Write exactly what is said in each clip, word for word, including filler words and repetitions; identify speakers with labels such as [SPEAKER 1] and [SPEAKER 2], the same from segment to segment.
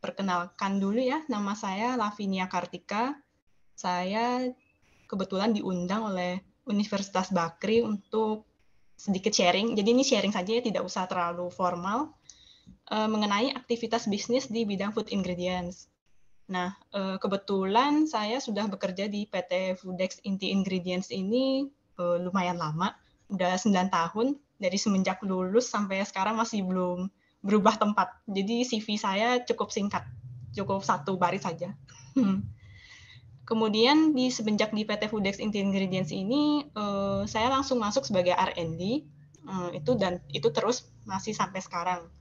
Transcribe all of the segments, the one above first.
[SPEAKER 1] perkenalkan dulu ya, nama saya Lavinia Kartika. Saya kebetulan diundang oleh Universitas Bakri untuk sedikit sharing. Jadi ini sharing saja ya, tidak usah terlalu formal, uh, mengenai aktivitas bisnis di bidang food ingredients. Nah, uh, kebetulan saya sudah bekerja di P T Foodex Inti Ingredients ini uh, lumayan lama, udah sembilan tahun, dari semenjak lulus sampai sekarang masih belum berubah tempat. Jadi C V saya cukup singkat, cukup satu baris saja. Kemudian di semenjak di P T Foodex Inti Ingredients ini, uh, saya langsung masuk sebagai R and D, uh, itu dan itu terus masih sampai sekarang.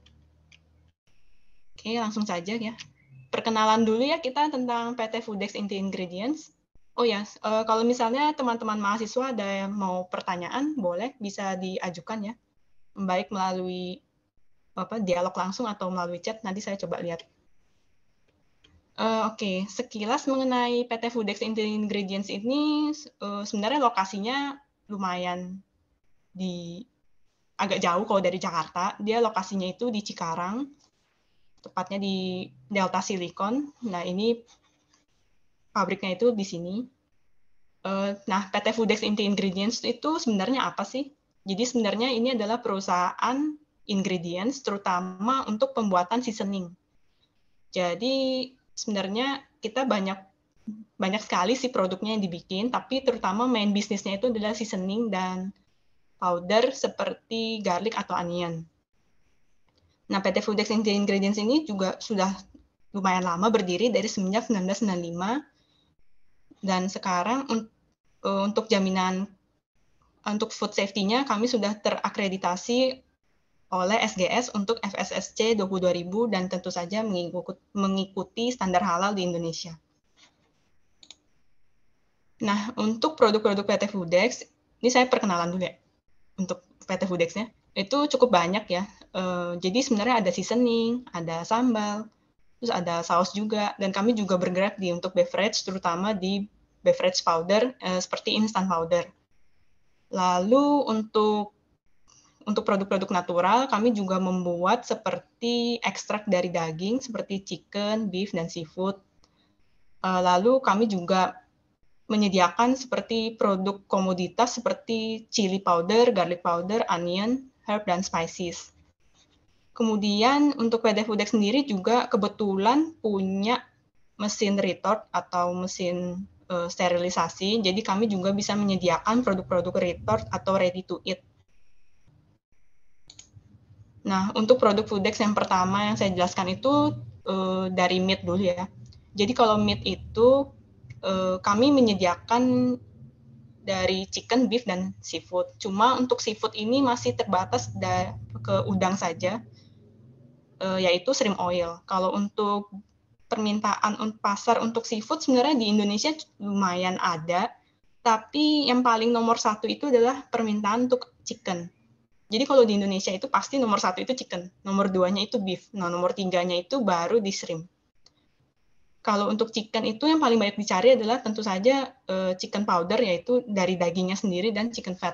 [SPEAKER 1] Oke, langsung saja ya. Perkenalan dulu ya kita tentang P T Foodex Inti Ingredients. Oh ya, uh, kalau misalnya teman-teman mahasiswa ada yang mau pertanyaan, boleh bisa diajukan ya, baik melalui apa dialog langsung atau melalui chat. Nanti saya coba lihat. Uh, Oke, okay. Sekilas mengenai P T Foodex Inti Ingredients ini, uh, sebenarnya lokasinya lumayan di agak jauh kalau dari Jakarta. Dia lokasinya itu di Cikarang, tepatnya di Delta Silicon. Nah, ini pabriknya itu di sini. Uh, nah, P T Foodex Inti Ingredients itu sebenarnya apa sih? Jadi sebenarnya ini adalah perusahaan ingredients, terutama untuk pembuatan seasoning. Jadi sebenarnya kita banyak banyak sekali sih produknya yang dibikin, tapi terutama main bisnisnya itu adalah seasoning dan powder seperti garlic atau onion. Nah, P T Foodex Inti Ingredients ini juga sudah lumayan lama berdiri dari semenjak seribu sembilan ratus sembilan puluh lima, dan sekarang untuk jaminan untuk food safety-nya kami sudah terakreditasi oleh S G S untuk F S S C dua puluh dua ribu dan tentu saja mengikuti standar halal di Indonesia. Nah, untuk produk-produk P T Foodex, ini saya perkenalan dulu ya, untuk P T Foodex-nya. Itu cukup banyak ya. Uh, jadi sebenarnya ada seasoning, ada sambal, terus ada saus juga, dan kami juga bergerak di untuk beverage, terutama di beverage powder, uh, seperti instant powder. Lalu untuk untuk produk-produk natural, kami juga membuat seperti ekstrak dari daging, seperti chicken, beef, dan seafood. Uh, lalu kami juga menyediakan seperti produk komoditas seperti chili powder, garlic powder, onion, herb, dan spices. Kemudian untuk P T Foodex sendiri juga kebetulan punya mesin retort atau mesin uh, sterilisasi, jadi kami juga bisa menyediakan produk-produk retort atau ready to eat. Nah, untuk produk Foodex yang pertama yang saya jelaskan itu uh, dari meat dulu ya. Jadi kalau meat itu uh, kami menyediakan dari chicken, beef, dan seafood. Cuma untuk seafood ini masih terbatas ke udang saja, uh, yaitu shrimp oil. Kalau untuk permintaan pasar untuk seafood sebenarnya di Indonesia lumayan ada, tapi yang paling nomor satu itu adalah permintaan untuk chicken. Jadi kalau di Indonesia itu pasti nomor satu itu chicken, nomor duanya itu beef, nah nomor tiganya itu baru di shrimp. Kalau untuk chicken itu yang paling banyak dicari adalah tentu saja uh, chicken powder, yaitu dari dagingnya sendiri, dan chicken fat.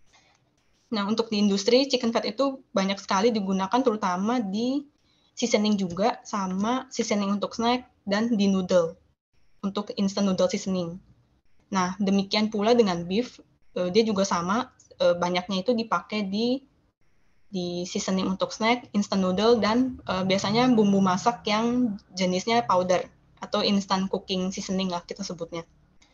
[SPEAKER 1] Nah, untuk di industri, chicken fat itu banyak sekali digunakan terutama di seasoning juga, sama seasoning untuk snack, dan di noodle, untuk instant noodle seasoning. Nah, demikian pula dengan beef, uh, dia juga sama, uh, banyaknya itu dipakai di di seasoning untuk snack, instant noodle, dan uh, biasanya bumbu masak yang jenisnya powder, atau instant cooking seasoning lah kita sebutnya.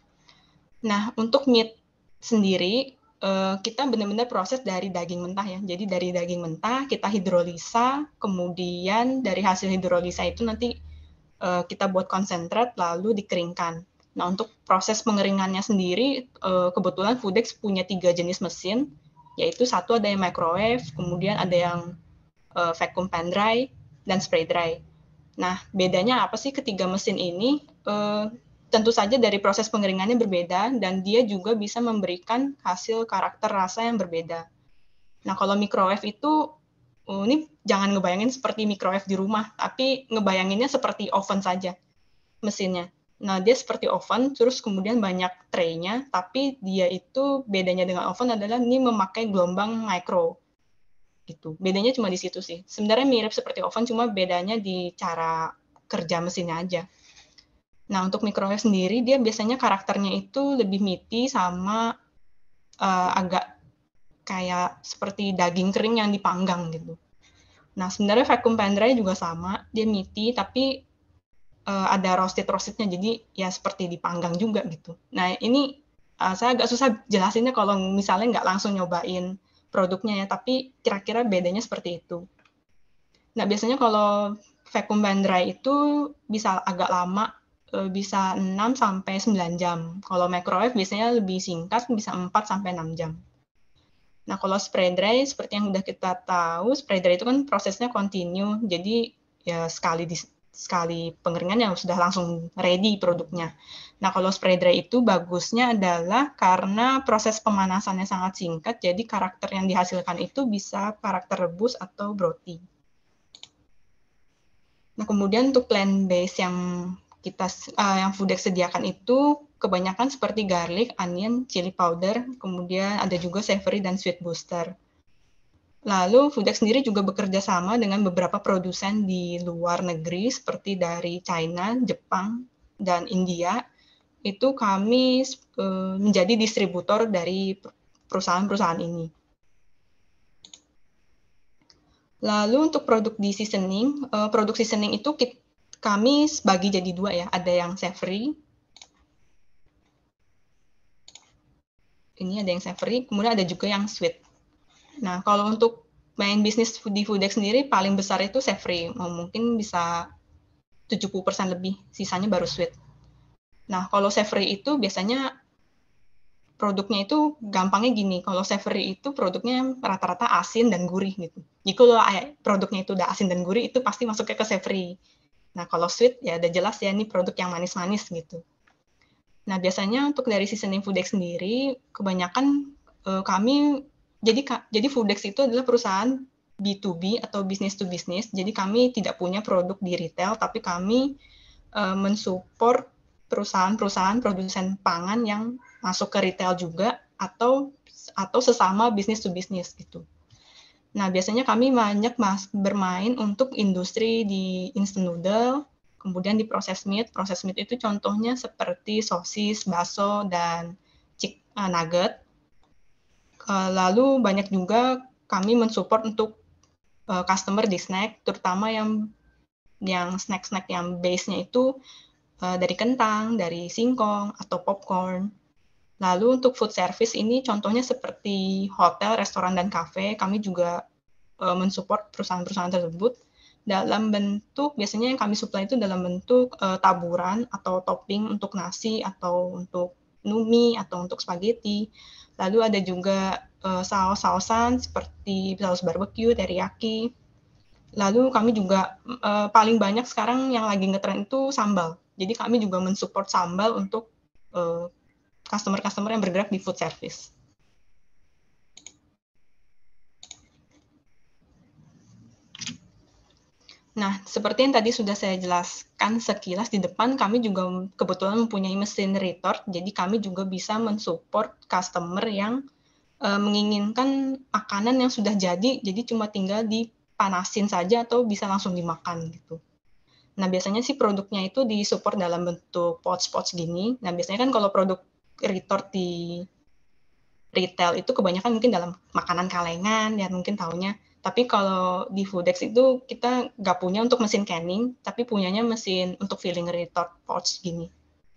[SPEAKER 1] Nah, untuk meat sendiri, uh, kita benar-benar proses dari daging mentah ya. Jadi dari daging mentah kita hidrolisa, kemudian dari hasil hidrolisa itu nanti uh, kita buat konsentrat, lalu dikeringkan. Nah, untuk proses pengeringannya sendiri, uh, kebetulan Foodex punya tiga jenis mesin, yaitu satu ada yang microwave, kemudian ada yang uh, vacuum pan dry, dan spray dry. Nah, bedanya apa sih ketiga mesin ini? Uh, tentu saja dari proses pengeringannya berbeda, dan dia juga bisa memberikan hasil karakter rasa yang berbeda. Nah, kalau microwave itu, uh, ini jangan ngebayangin seperti microwave di rumah, tapi ngebayanginnya seperti oven saja mesinnya. Nah, dia seperti oven, terus kemudian banyak tray-nya, tapi dia itu bedanya dengan oven adalah ini memakai gelombang micro. Gitu. Bedanya cuma di situ sih. Sebenarnya mirip seperti oven, cuma bedanya di cara kerja mesinnya aja. Nah, untuk microwave sendiri, dia biasanya karakternya itu lebih meaty sama uh, agak kayak seperti daging kering yang dipanggang gitu. Nah, sebenarnya vacuum pan dry juga sama, dia meaty, tapi uh, ada roasted-roastednya, jadi ya seperti dipanggang juga gitu. Nah, ini uh, saya agak susah jelasinnya kalau misalnya nggak langsung nyobain produknya ya, tapi kira-kira bedanya seperti itu. Nah, biasanya kalau vacuum pan dry itu bisa agak lama, bisa enam sampai sembilan jam. Kalau microwave biasanya lebih singkat, bisa empat sampai enam jam. Nah, kalau spray dry, seperti yang udah kita tahu, spray dry itu kan prosesnya continue, jadi ya sekali di, sekali pengeringan yang sudah langsung ready produknya. Nah, kalau spray dry itu bagusnya adalah karena proses pemanasannya sangat singkat, jadi karakter yang dihasilkan itu bisa karakter rebus atau broti. Nah, kemudian untuk plant-based yang kita uh, yang Fooddex sediakan itu kebanyakan seperti garlic, onion, chili powder, kemudian ada juga savory dan sweet booster. Lalu Fooddex sendiri juga bekerja sama dengan beberapa produsen di luar negeri seperti dari China, Jepang, dan India. Itu kami uh, menjadi distributor dari perusahaan-perusahaan ini. Lalu untuk produk di seasoning, uh, produk seasoning itu kita, kami bagi jadi dua ya, ada yang savory, ini ada yang savory, kemudian ada juga yang sweet. Nah, kalau untuk main bisnis di Fooddex sendiri, paling besar itu savory, mungkin bisa tujuh puluh persen lebih, sisanya baru sweet. Nah, kalau savory itu biasanya produknya itu gampangnya gini, kalau savory itu produknya rata-rata asin dan gurih gitu. Jadi kalau produknya itu udah asin dan gurih, itu pasti masuknya ke savory. Nah, kalau sweet ya udah jelas ya ini produk yang manis-manis gitu. Nah, biasanya untuk dari seasoning Fooddex sendiri, kebanyakan uh, kami, jadi jadi Fooddex itu adalah perusahaan B to B atau business to business, jadi kami tidak punya produk di retail, tapi kami uh, mensupport perusahaan-perusahaan produsen pangan yang masuk ke retail juga, atau atau sesama business to business gitu. Nah, biasanya kami banyak mas, bermain untuk industri di instant noodle, kemudian di proses meat. Proses meat itu contohnya seperti sosis, bakso, dan chick, uh, nugget. Uh, lalu banyak juga kami mensupport untuk uh, customer di snack, terutama yang yang snack-snack yang base-nya itu uh, dari kentang, dari singkong, atau popcorn. Lalu untuk food service ini contohnya seperti hotel, restoran, dan kafe, kami juga uh, mensupport perusahaan-perusahaan tersebut dalam bentuk, biasanya yang kami supply itu dalam bentuk uh, taburan atau topping untuk nasi atau untuk mie atau untuk spaghetti. Lalu ada juga uh, saus-sausan seperti saus barbecue, teriyaki. Lalu kami juga uh, paling banyak sekarang yang lagi ngetren itu sambal. Jadi kami juga mensupport sambal untuk uh, customer-customer yang bergerak di food service. Nah, seperti yang tadi sudah saya jelaskan sekilas di depan, kami juga kebetulan mempunyai mesin retort, jadi kami juga bisa mensupport customer yang uh, menginginkan makanan yang sudah jadi, jadi cuma tinggal dipanasin saja atau bisa langsung dimakan gitu. Nah, biasanya sih produknya itu disupport dalam bentuk pouch-pouch gini. Nah, biasanya kan kalau produk retort di retail itu kebanyakan mungkin dalam makanan kalengan, ya mungkin taunya. Tapi kalau di Fooddex itu kita nggak punya untuk mesin canning, tapi punyanya mesin untuk filling retort pouch gini.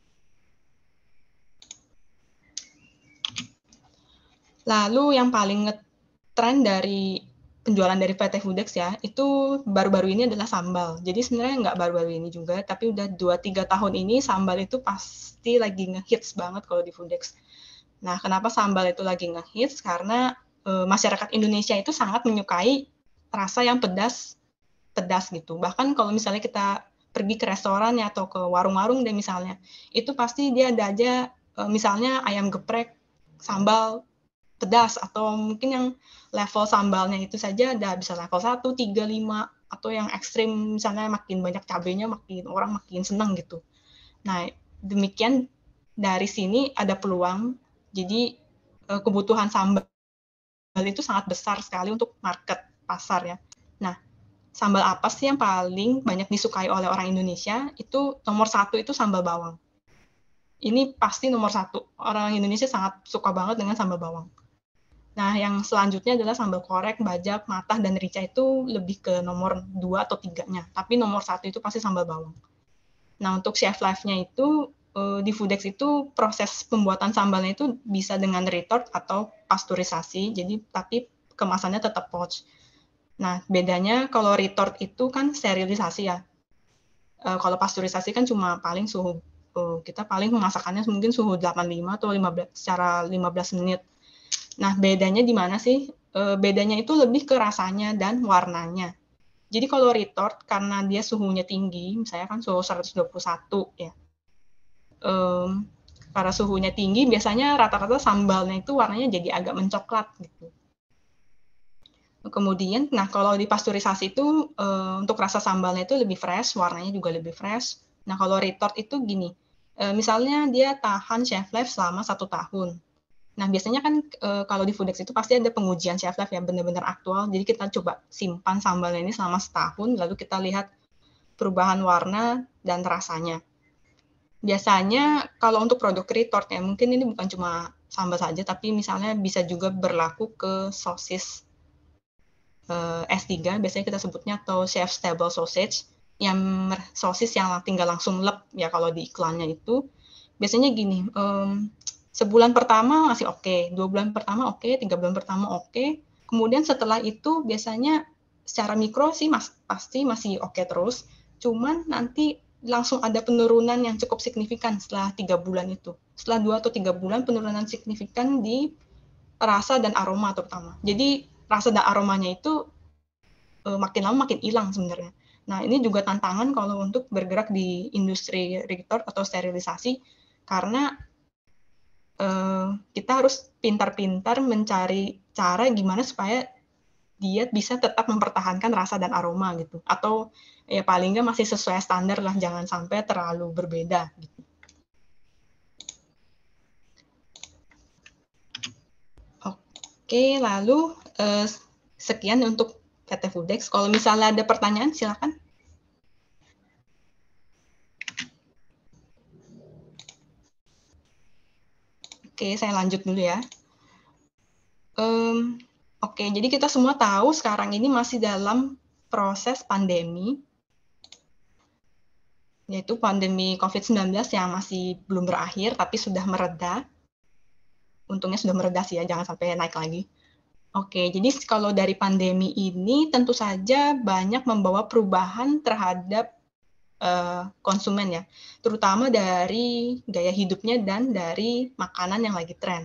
[SPEAKER 1] Lalu yang paling ngetren dari penjualan dari P T Fooddex ya, itu baru-baru ini adalah sambal. Jadi sebenarnya nggak baru-baru ini juga, tapi udah dua tiga tahun ini sambal itu pasti lagi ngehits banget kalau di Fooddex. Nah, kenapa sambal itu lagi ngehits? Karena e, masyarakat Indonesia itu sangat menyukai rasa yang pedas, pedas gitu. Bahkan kalau misalnya kita pergi ke restoran ya, atau ke warung-warung deh misalnya, itu pasti dia ada aja e, misalnya ayam geprek, sambal pedas, atau mungkin yang level sambalnya itu saja ada bisa level satu, tiga, lima, atau yang ekstrim misalnya makin banyak cabenya, makin orang makin senang gitu. Nah, demikian dari sini ada peluang. Jadi kebutuhan sambal itu sangat besar sekali untuk market pasar ya. Nah, sambal apa sih yang paling banyak disukai oleh orang Indonesia? Itu nomor satu itu sambal bawang. Ini pasti nomor satu. Orang Indonesia sangat suka banget dengan sambal bawang. Nah, yang selanjutnya adalah sambal korek, bajak, matah, dan rica itu lebih ke nomor dua atau tiganya. Tapi nomor satu itu pasti sambal bawang. Nah, untuk shelf life-nya itu, di Foodex itu proses pembuatan sambalnya itu bisa dengan retort atau pasteurisasi, jadi tapi kemasannya tetap pouch. Nah, bedanya kalau retort itu kan sterilisasi ya. Kalau pasteurisasi kan cuma paling suhu, kita paling memasakannya mungkin suhu delapan puluh lima atau lima belas, secara lima belas menit. Nah, bedanya di mana sih? E, bedanya itu lebih ke rasanya dan warnanya. Jadi kalau retort, karena dia suhunya tinggi, misalnya kan suhu seratus dua puluh satu ya, e, karena suhunya tinggi, biasanya rata-rata sambalnya itu warnanya jadi agak mencoklat gitu. Kemudian, nah kalau di pasteurisasi itu, e, untuk rasa sambalnya itu lebih fresh, warnanya juga lebih fresh. Nah kalau retort itu gini, e, misalnya dia tahan shelf life selama satu tahun. Nah, biasanya kan e, kalau di Foodex itu pasti ada pengujian shelf life yang benar-benar aktual. Jadi kita coba simpan sambalnya ini selama setahun, lalu kita lihat perubahan warna dan rasanya. Biasanya kalau untuk produk retort ya, mungkin ini bukan cuma sambal saja, tapi misalnya bisa juga berlaku ke sosis e, S tiga, biasanya kita sebutnya atau chef stable sausage, yang sosis yang tinggal langsung lep ya kalau di iklannya itu. Biasanya gini, um, sebulan pertama masih oke, okay, dua bulan pertama oke, okay, tiga bulan pertama oke, okay. Kemudian setelah itu biasanya secara mikro sih mas, pasti masih oke okay terus, cuman nanti langsung ada penurunan yang cukup signifikan setelah tiga bulan itu. Setelah dua atau tiga bulan penurunan signifikan di rasa dan aroma terutama. Jadi rasa dan aromanya itu uh, makin lama makin hilang sebenarnya. Nah ini juga tantangan kalau untuk bergerak di industri retort atau sterilisasi, karena uh, kita harus pintar-pintar mencari cara gimana supaya dia bisa tetap mempertahankan rasa dan aroma gitu, atau ya paling nggak masih sesuai standar lah, jangan sampai terlalu berbeda gitu. Oke, lalu uh, sekian untuk P T Foodex. Kalau misalnya ada pertanyaan silakan. Oke, saya lanjut dulu ya. Um, Oke, jadi kita semua tahu sekarang ini masih dalam proses pandemi, yaitu pandemi covid sembilan belas yang masih belum berakhir, tapi sudah mereda. Untungnya sudah mereda sih ya, jangan sampai naik lagi. Oke, jadi kalau dari pandemi ini tentu saja banyak membawa perubahan terhadap uh, konsumen ya, terutama dari gaya hidupnya dan dari makanan yang lagi tren.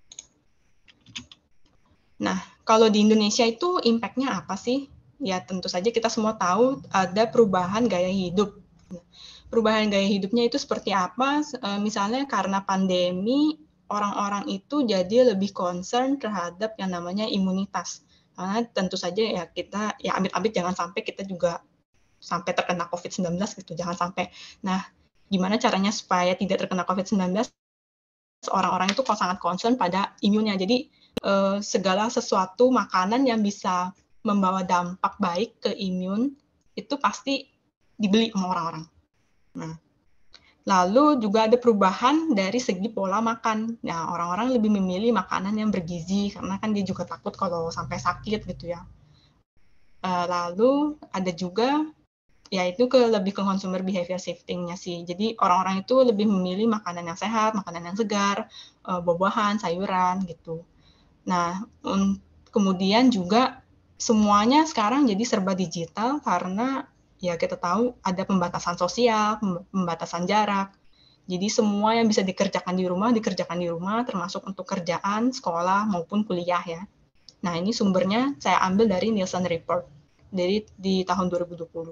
[SPEAKER 1] Nah, kalau di Indonesia itu impact-nya apa sih? Ya tentu saja kita semua tahu ada perubahan gaya hidup. Perubahan gaya hidupnya itu seperti apa? Misalnya karena pandemi, orang-orang itu jadi lebih concern terhadap yang namanya imunitas. Karena tentu saja ya kita, ya amit-amit jangan sampai kita juga sampai terkena covid sembilan belas gitu, jangan sampai. Nah, gimana caranya supaya tidak terkena covid sembilan belas? Orang-orang itu kok sangat concern pada imunnya. Jadi Uh, segala sesuatu makanan yang bisa membawa dampak baik ke imun itu pasti dibeli sama orang-orang. Nah, lalu juga ada perubahan dari segi pola makan. Nah, orang-orang lebih memilih makanan yang bergizi karena kan dia juga takut kalau sampai sakit gitu ya. Uh, lalu ada juga yaitu ke lebih ke consumer behavior shifting-nya sih. Jadi orang-orang itu lebih memilih makanan yang sehat, makanan yang segar, uh, buah-buahan, sayuran gitu. Nah, um, kemudian juga semuanya sekarang jadi serba digital karena ya kita tahu ada pembatasan sosial, pembatasan jarak. Jadi semua yang bisa dikerjakan di rumah, dikerjakan di rumah, termasuk untuk kerjaan, sekolah, maupun kuliah ya. Nah, ini sumbernya saya ambil dari Nielsen Report dari di tahun dua ribu dua puluh.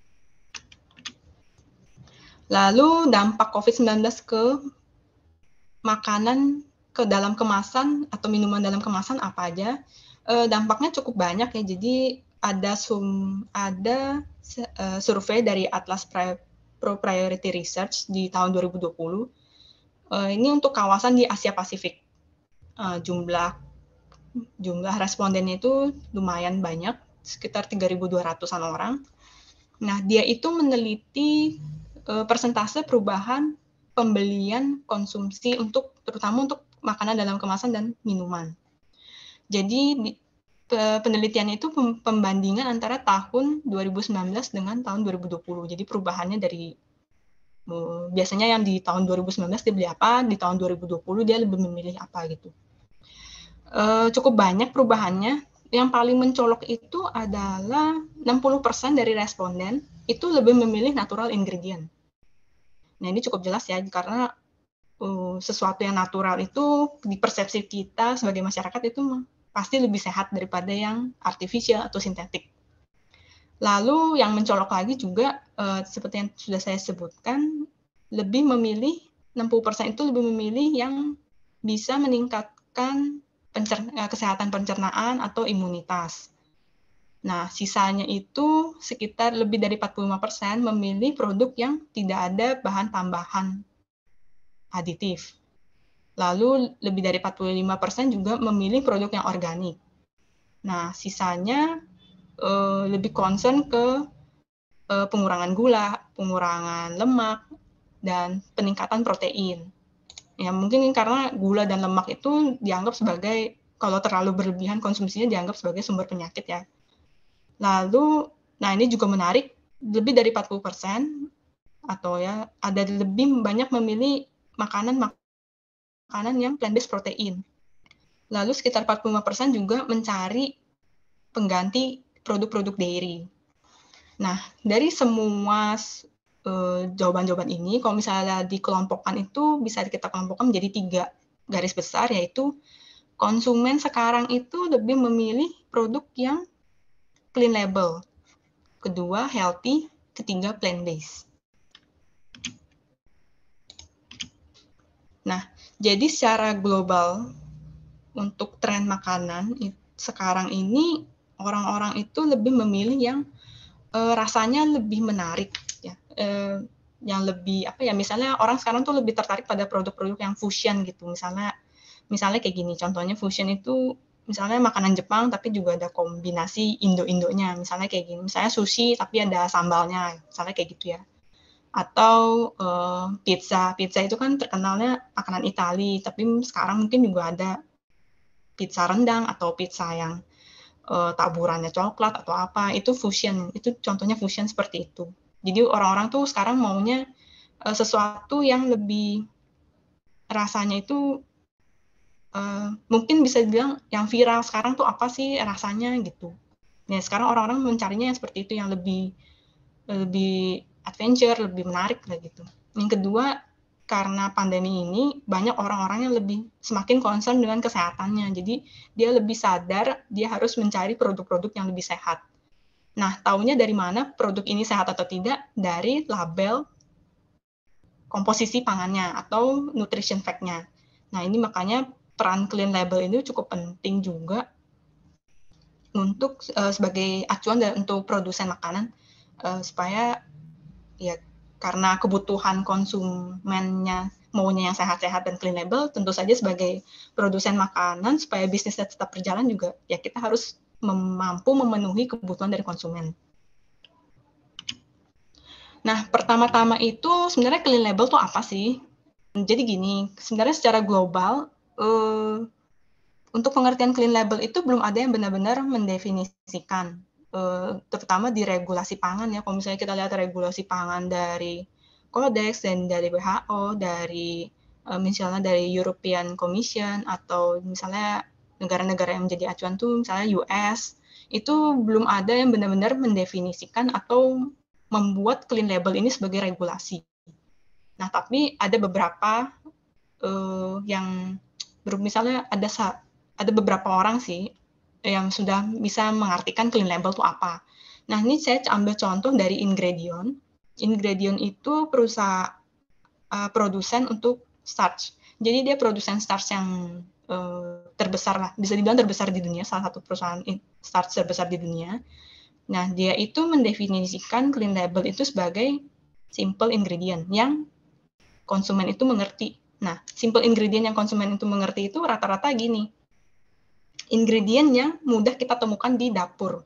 [SPEAKER 1] Lalu dampak covid sembilan belas ke makanan, ke dalam kemasan atau minuman dalam kemasan apa aja? Uh, dampaknya cukup banyak ya. Jadi ada sum ada uh, survei dari Atlas Pro Priority Research di tahun dua ribu dua puluh. Uh, ini untuk kawasan di Asia Pasifik. Uh, jumlah jumlah respondennya itu lumayan banyak. sekitar tiga ribu dua ratusan orang. Nah, dia itu meneliti uh, persentase perubahan pembelian konsumsi untuk terutama untuk makanan dalam kemasan dan minuman. Jadi penelitian itu pembandingan antara tahun dua ribu sembilan belas dengan tahun dua ribu dua puluh. Jadi perubahannya dari uh, biasanya yang di tahun dua ribu sembilan belas dia beli apa, di tahun dua ribu dua puluh dia lebih memilih apa gitu. Uh, cukup banyak perubahannya. Yang paling mencolok itu adalah enam puluh persen dari responden itu lebih memilih natural ingredient. Nah, ini cukup jelas ya, karena uh, sesuatu yang natural itu di persepsi kita sebagai masyarakat itu pasti lebih sehat daripada yang artificial atau sintetik. Lalu yang mencolok lagi juga, uh, seperti yang sudah saya sebutkan, lebih memilih, enam puluh persen itu lebih memilih yang bisa meningkatkan pencerna, kesehatan pencernaan atau imunitas. Nah, sisanya itu sekitar lebih dari empat puluh lima persen memilih produk yang tidak ada bahan tambahan aditif. Lalu lebih dari empat puluh lima persen juga memilih produk yang organik. Nah, sisanya eh, lebih concern ke eh, pengurangan gula, pengurangan lemak, dan peningkatan protein. Ya, mungkin karena gula dan lemak itu dianggap sebagai, kalau terlalu berlebihan konsumsinya dianggap sebagai sumber penyakit ya. Lalu, nah ini juga menarik, lebih dari empat puluh persen atau ya ada lebih banyak memilih makanan makanan yang plant-based protein. Lalu sekitar empat puluh lima persen juga mencari pengganti produk-produk dairy. Nah, dari semua uh, jawaban-jawaban ini, kalau misalnya dikelompokkan itu bisa kita kelompokkan menjadi tiga garis besar, yaitu konsumen sekarang itu lebih memilih produk yang clean label, kedua healthy, ketiga plant-based. Nah, jadi secara global untuk tren makanan sekarang ini orang-orang itu lebih memilih yang uh, rasanya lebih menarik, ya, uh, yang lebih apa ya? Misalnya orang sekarang tuh lebih tertarik pada produk-produk yang fusion gitu, misalnya, misalnya kayak gini. Contohnya fusion itu misalnya makanan Jepang tapi juga ada kombinasi Indo-Indonya, misalnya kayak gini, misalnya sushi tapi ada sambalnya, misalnya kayak gitu ya. Atau uh, pizza, pizza itu kan terkenalnya makanan Itali, tapi sekarang mungkin juga ada pizza rendang atau pizza yang uh, taburannya coklat atau apa, itu fusion, itu contohnya fusion seperti itu. Jadi orang-orang tuh sekarang maunya uh, sesuatu yang lebih rasanya itu Uh, mungkin bisa dibilang yang viral sekarang tuh apa sih rasanya gitu. Nah, sekarang orang-orang mencarinya yang seperti itu, yang lebih lebih adventure, lebih menarik lah gitu. Yang kedua, karena pandemi ini banyak orang-orang yang lebih semakin concern dengan kesehatannya. Jadi dia lebih sadar dia harus mencari produk-produk yang lebih sehat. Nah, taunya dari mana produk ini sehat atau tidak? Dari label komposisi pangannya atau nutrition fact-nya. Nah, ini makanya peran clean label ini cukup penting juga untuk uh, sebagai acuan dan untuk produsen makanan uh, supaya ya, karena kebutuhan konsumennya maunya yang sehat-sehat dan clean label, tentu saja sebagai produsen makanan supaya bisnisnya tetap berjalan juga ya kita harus mampu memenuhi kebutuhan dari konsumen. Nah, pertama-tama itu sebenarnya clean label tuh apa sih? Jadi gini, sebenarnya secara global uh, untuk pengertian clean label itu belum ada yang benar-benar mendefinisikan, uh, terutama di regulasi pangan ya. Kalau misalnya kita lihat regulasi pangan dari Codex dan dari W H O, dari uh, misalnya dari European Commission atau misalnya negara-negara yang menjadi acuan tuh misalnya U S, itu belum ada yang benar-benar mendefinisikan atau membuat clean label ini sebagai regulasi. Nah, tapi ada beberapa uh, yang misalnya ada ada beberapa orang sih yang sudah bisa mengartikan clean label itu apa. Nah, ini saya ambil contoh dari Ingredion. Ingredion itu perusahaan uh, produsen untuk starch. Jadi dia produsen starch yang uh, terbesar lah, bisa dibilang terbesar di dunia, salah satu perusahaan starch terbesar di dunia. Nah, dia itu mendefinisikan clean label itu sebagai simple ingredient yang konsumen itu mengerti. Nah, simple ingredient yang konsumen itu mengerti itu rata-rata gini, ingredient yang mudah kita temukan di dapur.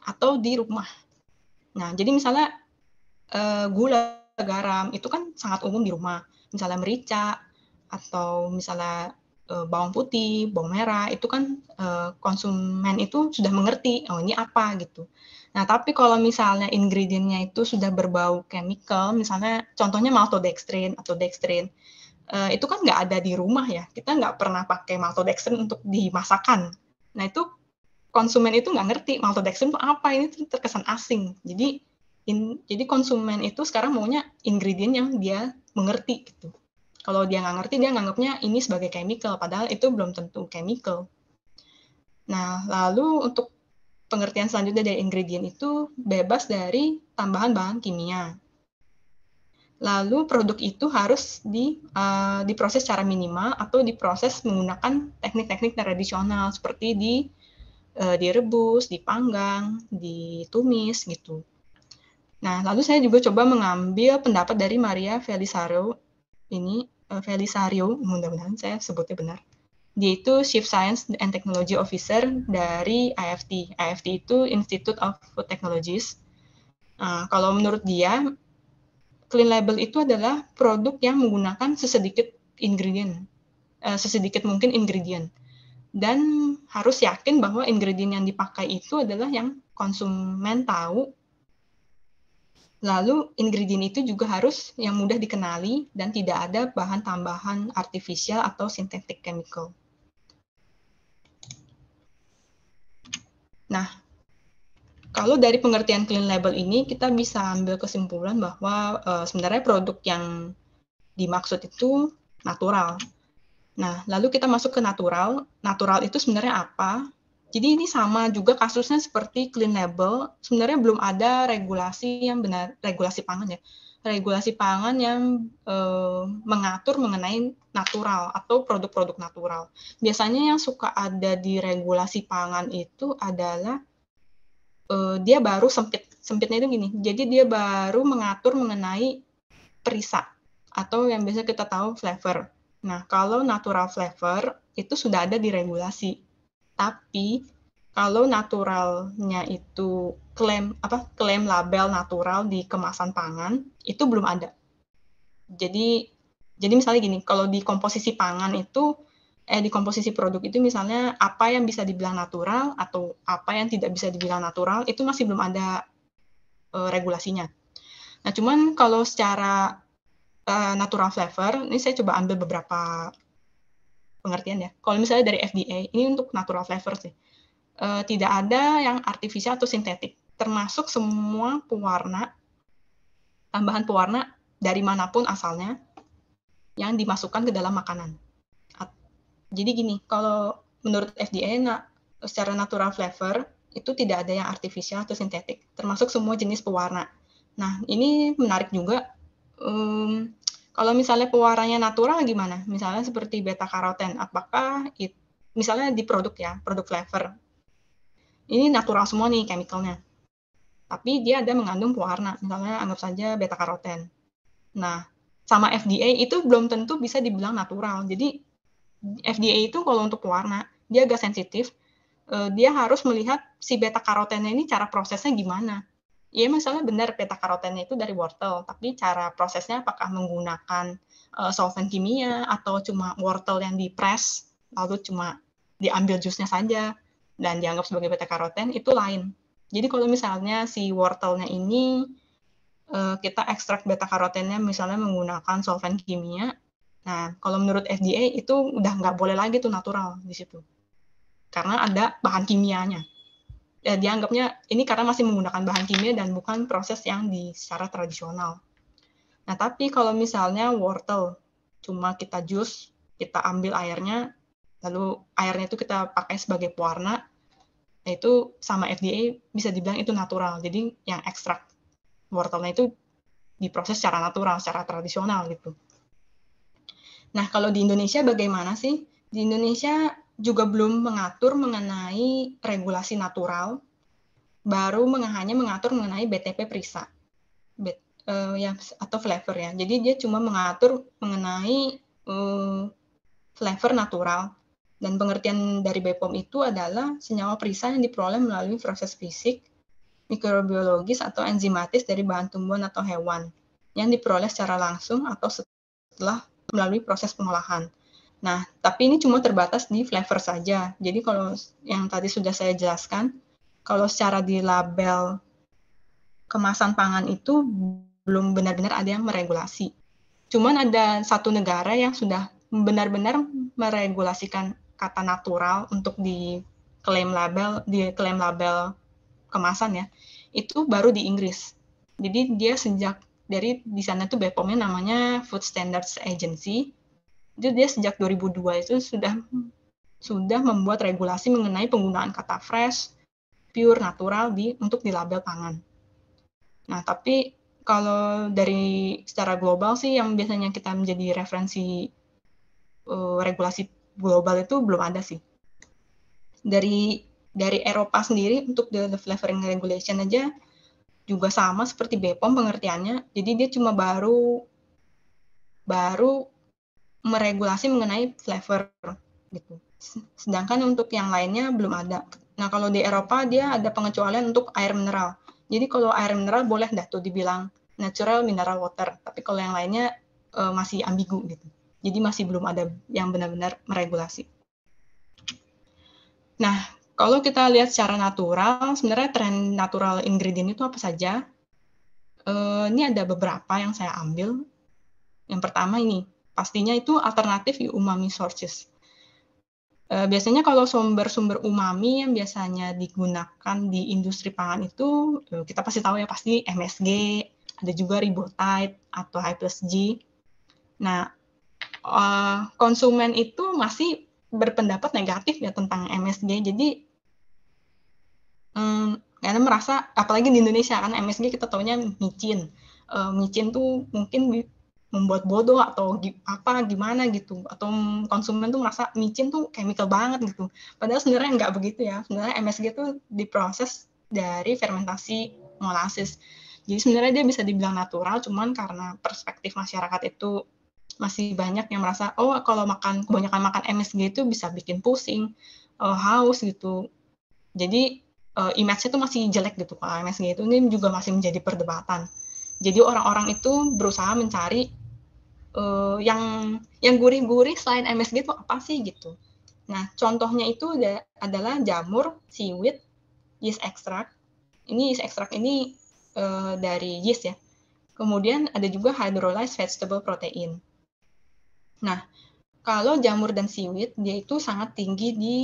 [SPEAKER 1] atau di rumah. Nah, jadi misalnya uh, gula, garam itu kan sangat umum di rumah. Misalnya merica atau misalnya uh, bawang putih, bawang merah, itu kan uh, konsumen itu sudah mengerti, oh ini apa gitu. Nah, tapi kalau misalnya ingredientnya itu sudah berbau chemical, misalnya contohnya maltodextrin atau dextrin, uh, itu kan nggak ada di rumah ya. Kita nggak pernah pakai maltodextrin untuk dimasakan. Nah, itu konsumen itu nggak ngerti maltodextrin itu apa, ini terkesan asing. Jadi in, jadi konsumen itu sekarang maunya ingredient yang dia mengerti gitu. Kalau dia nggak ngerti, dia nganggapnya ini sebagai chemical, padahal itu belum tentu chemical. Nah, lalu untuk pengertian selanjutnya dari ingredient itu bebas dari tambahan bahan kimia. Lalu produk itu harus di, uh, diproses secara minimal atau diproses menggunakan teknik-teknik tradisional seperti di uh, direbus, dipanggang, ditumis gitu. Nah, lalu saya juga coba mengambil pendapat dari Maria Felisario, ini uh, Felisario, mudah-mudahan saya sebutnya benar. Dia itu Chief Science and Technology Officer dari I F T. I F T itu Institute of Food Technologies. Nah, kalau menurut dia, clean label itu adalah produk yang menggunakan sesedikit ingredient, uh, sesedikit mungkin ingredient. Dan harus yakin bahwa ingredient yang dipakai itu adalah yang konsumen tahu. Lalu ingredient itu juga harus yang mudah dikenali dan tidak ada bahan tambahan artifisial atau synthetic chemical. Nah, kalau dari pengertian clean label ini kita bisa ambil kesimpulan bahwa uh, sebenarnya produk yang dimaksud itu natural. Nah, lalu kita masuk ke natural. Natural itu sebenarnya apa? Jadi ini sama juga kasusnya seperti clean label. Sebenarnya belum ada regulasi yang benar, regulasi pangan ya. Regulasi pangan yang eh, mengatur mengenai natural atau produk-produk natural. Biasanya yang suka ada di regulasi pangan itu adalah eh, dia baru sempit. Sempitnya itu gini. Jadi dia baru mengatur mengenai perisa atau yang biasa kita tahu flavor. Nah, kalau natural flavor itu sudah ada di regulasi. Tapi kalau naturalnya itu klaim apa klaim label natural di kemasan pangan itu belum ada. Jadi jadi misalnya gini, kalau di komposisi pangan itu eh di komposisi produk itu misalnya apa yang bisa dibilang natural atau apa yang tidak bisa dibilang natural itu masih belum ada uh, regulasinya. Nah, cuman kalau secara uh, natural flavor, ini saya coba ambil beberapa pengertian ya. Kalau misalnya dari F D A, ini untuk natural flavor sih. Uh, tidak ada yang artifisial atau sintetik, termasuk semua pewarna, tambahan pewarna dari manapun asalnya yang dimasukkan ke dalam makanan. Jadi gini, kalau menurut F D A, nah, secara natural flavor itu tidak ada yang artifisial atau sintetik, termasuk semua jenis pewarna. Nah, ini menarik juga. Um, kalau misalnya pewarnanya natural gimana? Misalnya seperti beta karoten, apakah it, misalnya di produk ya, produk flavor, ini natural semua nih chemicalnya, tapi dia ada mengandung pewarna, misalnya anggap saja beta karoten. Nah, sama F D A itu belum tentu bisa dibilang natural. Jadi F D A itu kalau untuk pewarna, dia agak sensitif. Uh, dia harus melihat si beta karotennya ini cara prosesnya gimana. Ya misalnya benar beta karotennya itu dari wortel, tapi cara prosesnya apakah menggunakan uh, solvent kimia atau cuma wortel yang dipres, lalu cuma diambil jusnya saja dan dianggap sebagai beta karoten, itu lain. Jadi kalau misalnya si wortelnya ini uh, kita ekstrak beta karotennya misalnya menggunakan solvent kimia, nah kalau menurut F D A itu udah nggak boleh lagi tuh natural di situ, karena ada bahan kimianya. Ya, dianggapnya ini karena masih menggunakan bahan kimia dan bukan proses yang di secara tradisional. Nah, tapi kalau misalnya wortel, cuma kita jus, kita ambil airnya, lalu airnya itu kita pakai sebagai pewarna, nah itu sama F D A bisa dibilang itu natural. Jadi yang ekstrak wortelnya itu diproses secara natural, secara tradisional gitu. Nah, kalau di Indonesia bagaimana sih? Di Indonesia juga belum mengatur mengenai regulasi natural, baru hanya mengatur mengenai B T P Prisa Bet, uh, ya, atau flavor ya. Jadi dia cuma mengatur mengenai uh, flavor natural. Dan pengertian dari B P O M itu adalah senyawa perisa yang diperoleh melalui proses fisik mikrobiologis atau enzimatis dari bahan tumbuhan atau hewan yang diperoleh secara langsung atau setelah melalui proses pengolahan. Nah, tapi ini cuma terbatas di flavor saja. Jadi kalau yang tadi sudah saya jelaskan, kalau secara di label kemasan pangan itu belum benar-benar ada yang meregulasi. Cuman ada satu negara yang sudah benar-benar meregulasikan kata natural untuk di klaim label, di klaim label kemasan ya, itu baru di Inggris. Jadi dia sejak dari di sana tuh B P O M-nya namanya Food Standards Agency. Itu dia sejak dua ribu dua itu sudah sudah membuat regulasi mengenai penggunaan kata fresh, pure, natural di untuk di label pangan. Nah, tapi kalau dari secara global sih yang biasanya kita menjadi referensi uh, regulasi global itu belum ada sih. Dari dari Eropa sendiri untuk the flavoring regulation aja juga sama seperti B P O M pengertiannya. Jadi dia cuma baru baru meregulasi mengenai flavor gitu. Sedangkan untuk yang lainnya belum ada. Nah, kalau di Eropa dia ada pengecualian untuk air mineral. Jadi kalau air mineral boleh dah tuh dibilang natural mineral water, tapi kalau yang lainnya uh, masih ambigu gitu. Jadi masih belum ada yang benar-benar meregulasi. Nah, kalau kita lihat secara natural, sebenarnya tren natural ingredient itu apa saja? Uh, ini ada beberapa yang saya ambil. Yang pertama ini, pastinya itu alternatif umami sources. Uh, biasanya kalau sumber-sumber umami yang biasanya digunakan di industri pangan itu, uh, kita pasti tahu ya, pasti M S G, ada juga ribotide atau High plus G. Nah, uh, konsumen itu masih berpendapat negatif ya tentang M S G. Jadi, um, karena merasa, apalagi di Indonesia kan M S G kita taunya micin. Uh, micin tuh mungkin membuat bodoh atau apa gimana gitu, atau konsumen tuh merasa micin tuh chemical banget gitu. Padahal sebenarnya nggak begitu ya. Sebenarnya M S G tuh diproses dari fermentasi molasses. Jadi sebenarnya dia bisa dibilang natural, cuman karena perspektif masyarakat itu masih banyak yang merasa, oh kalau makan kebanyakan makan M S G itu bisa bikin pusing, uh, haus gitu. Jadi uh, image-nya tuh masih jelek gitu kalau M S G itu. Ini juga masih menjadi perdebatan. Jadi orang-orang itu berusaha mencari Uh, yang yang gurih-gurih selain M S G itu apa sih gitu. Nah, contohnya itu ada, adalah jamur, seaweed, yeast extract. Ini yeast extract ini uh, dari yeast ya. Kemudian ada juga hydrolyzed vegetable protein. Nah, kalau jamur dan seaweed dia itu sangat tinggi di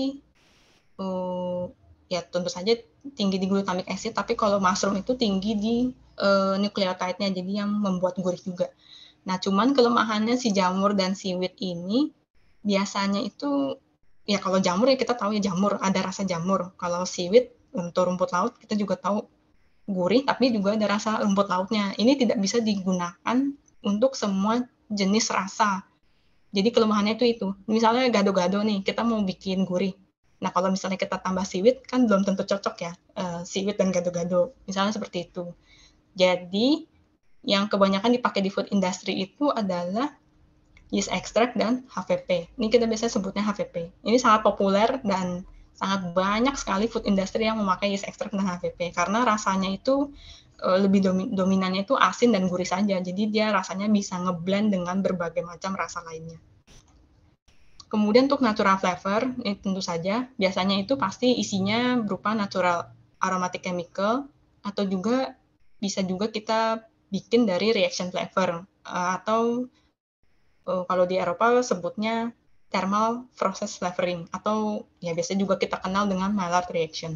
[SPEAKER 1] uh, ya tentu saja tinggi di glutamic acid, tapi kalau mushroom itu tinggi di uh, nucleotide-nya, jadi yang membuat gurih juga. Nah, cuman kelemahannya si jamur dan seaweed ini biasanya itu, ya kalau jamur ya kita tahu ya jamur, ada rasa jamur. Kalau seaweed untuk rumput laut kita juga tahu gurih, tapi juga ada rasa rumput lautnya. Ini tidak bisa digunakan untuk semua jenis rasa. Jadi kelemahannya itu itu. Misalnya gado-gado nih, kita mau bikin gurih. Nah, kalau misalnya kita tambah seaweed, kan belum tentu cocok ya, uh, seaweed dan gado-gado. Misalnya seperti itu. Jadi, yang kebanyakan dipakai di food industry itu adalah yeast extract dan H V P. Ini kita biasanya sebutnya H V P. Ini sangat populer dan sangat banyak sekali food industry yang memakai yeast extract dan H V P karena rasanya itu uh, lebih domi dominannya itu asin dan gurih saja. Jadi dia rasanya bisa ngeblend dengan berbagai macam rasa lainnya. Kemudian untuk natural flavor, ini tentu saja biasanya itu pasti isinya berupa natural aromatic chemical atau juga bisa juga kita bikin dari reaction flavor uh, atau uh, kalau di Eropa sebutnya thermal process flavoring atau ya biasanya juga kita kenal dengan Maillard reaction.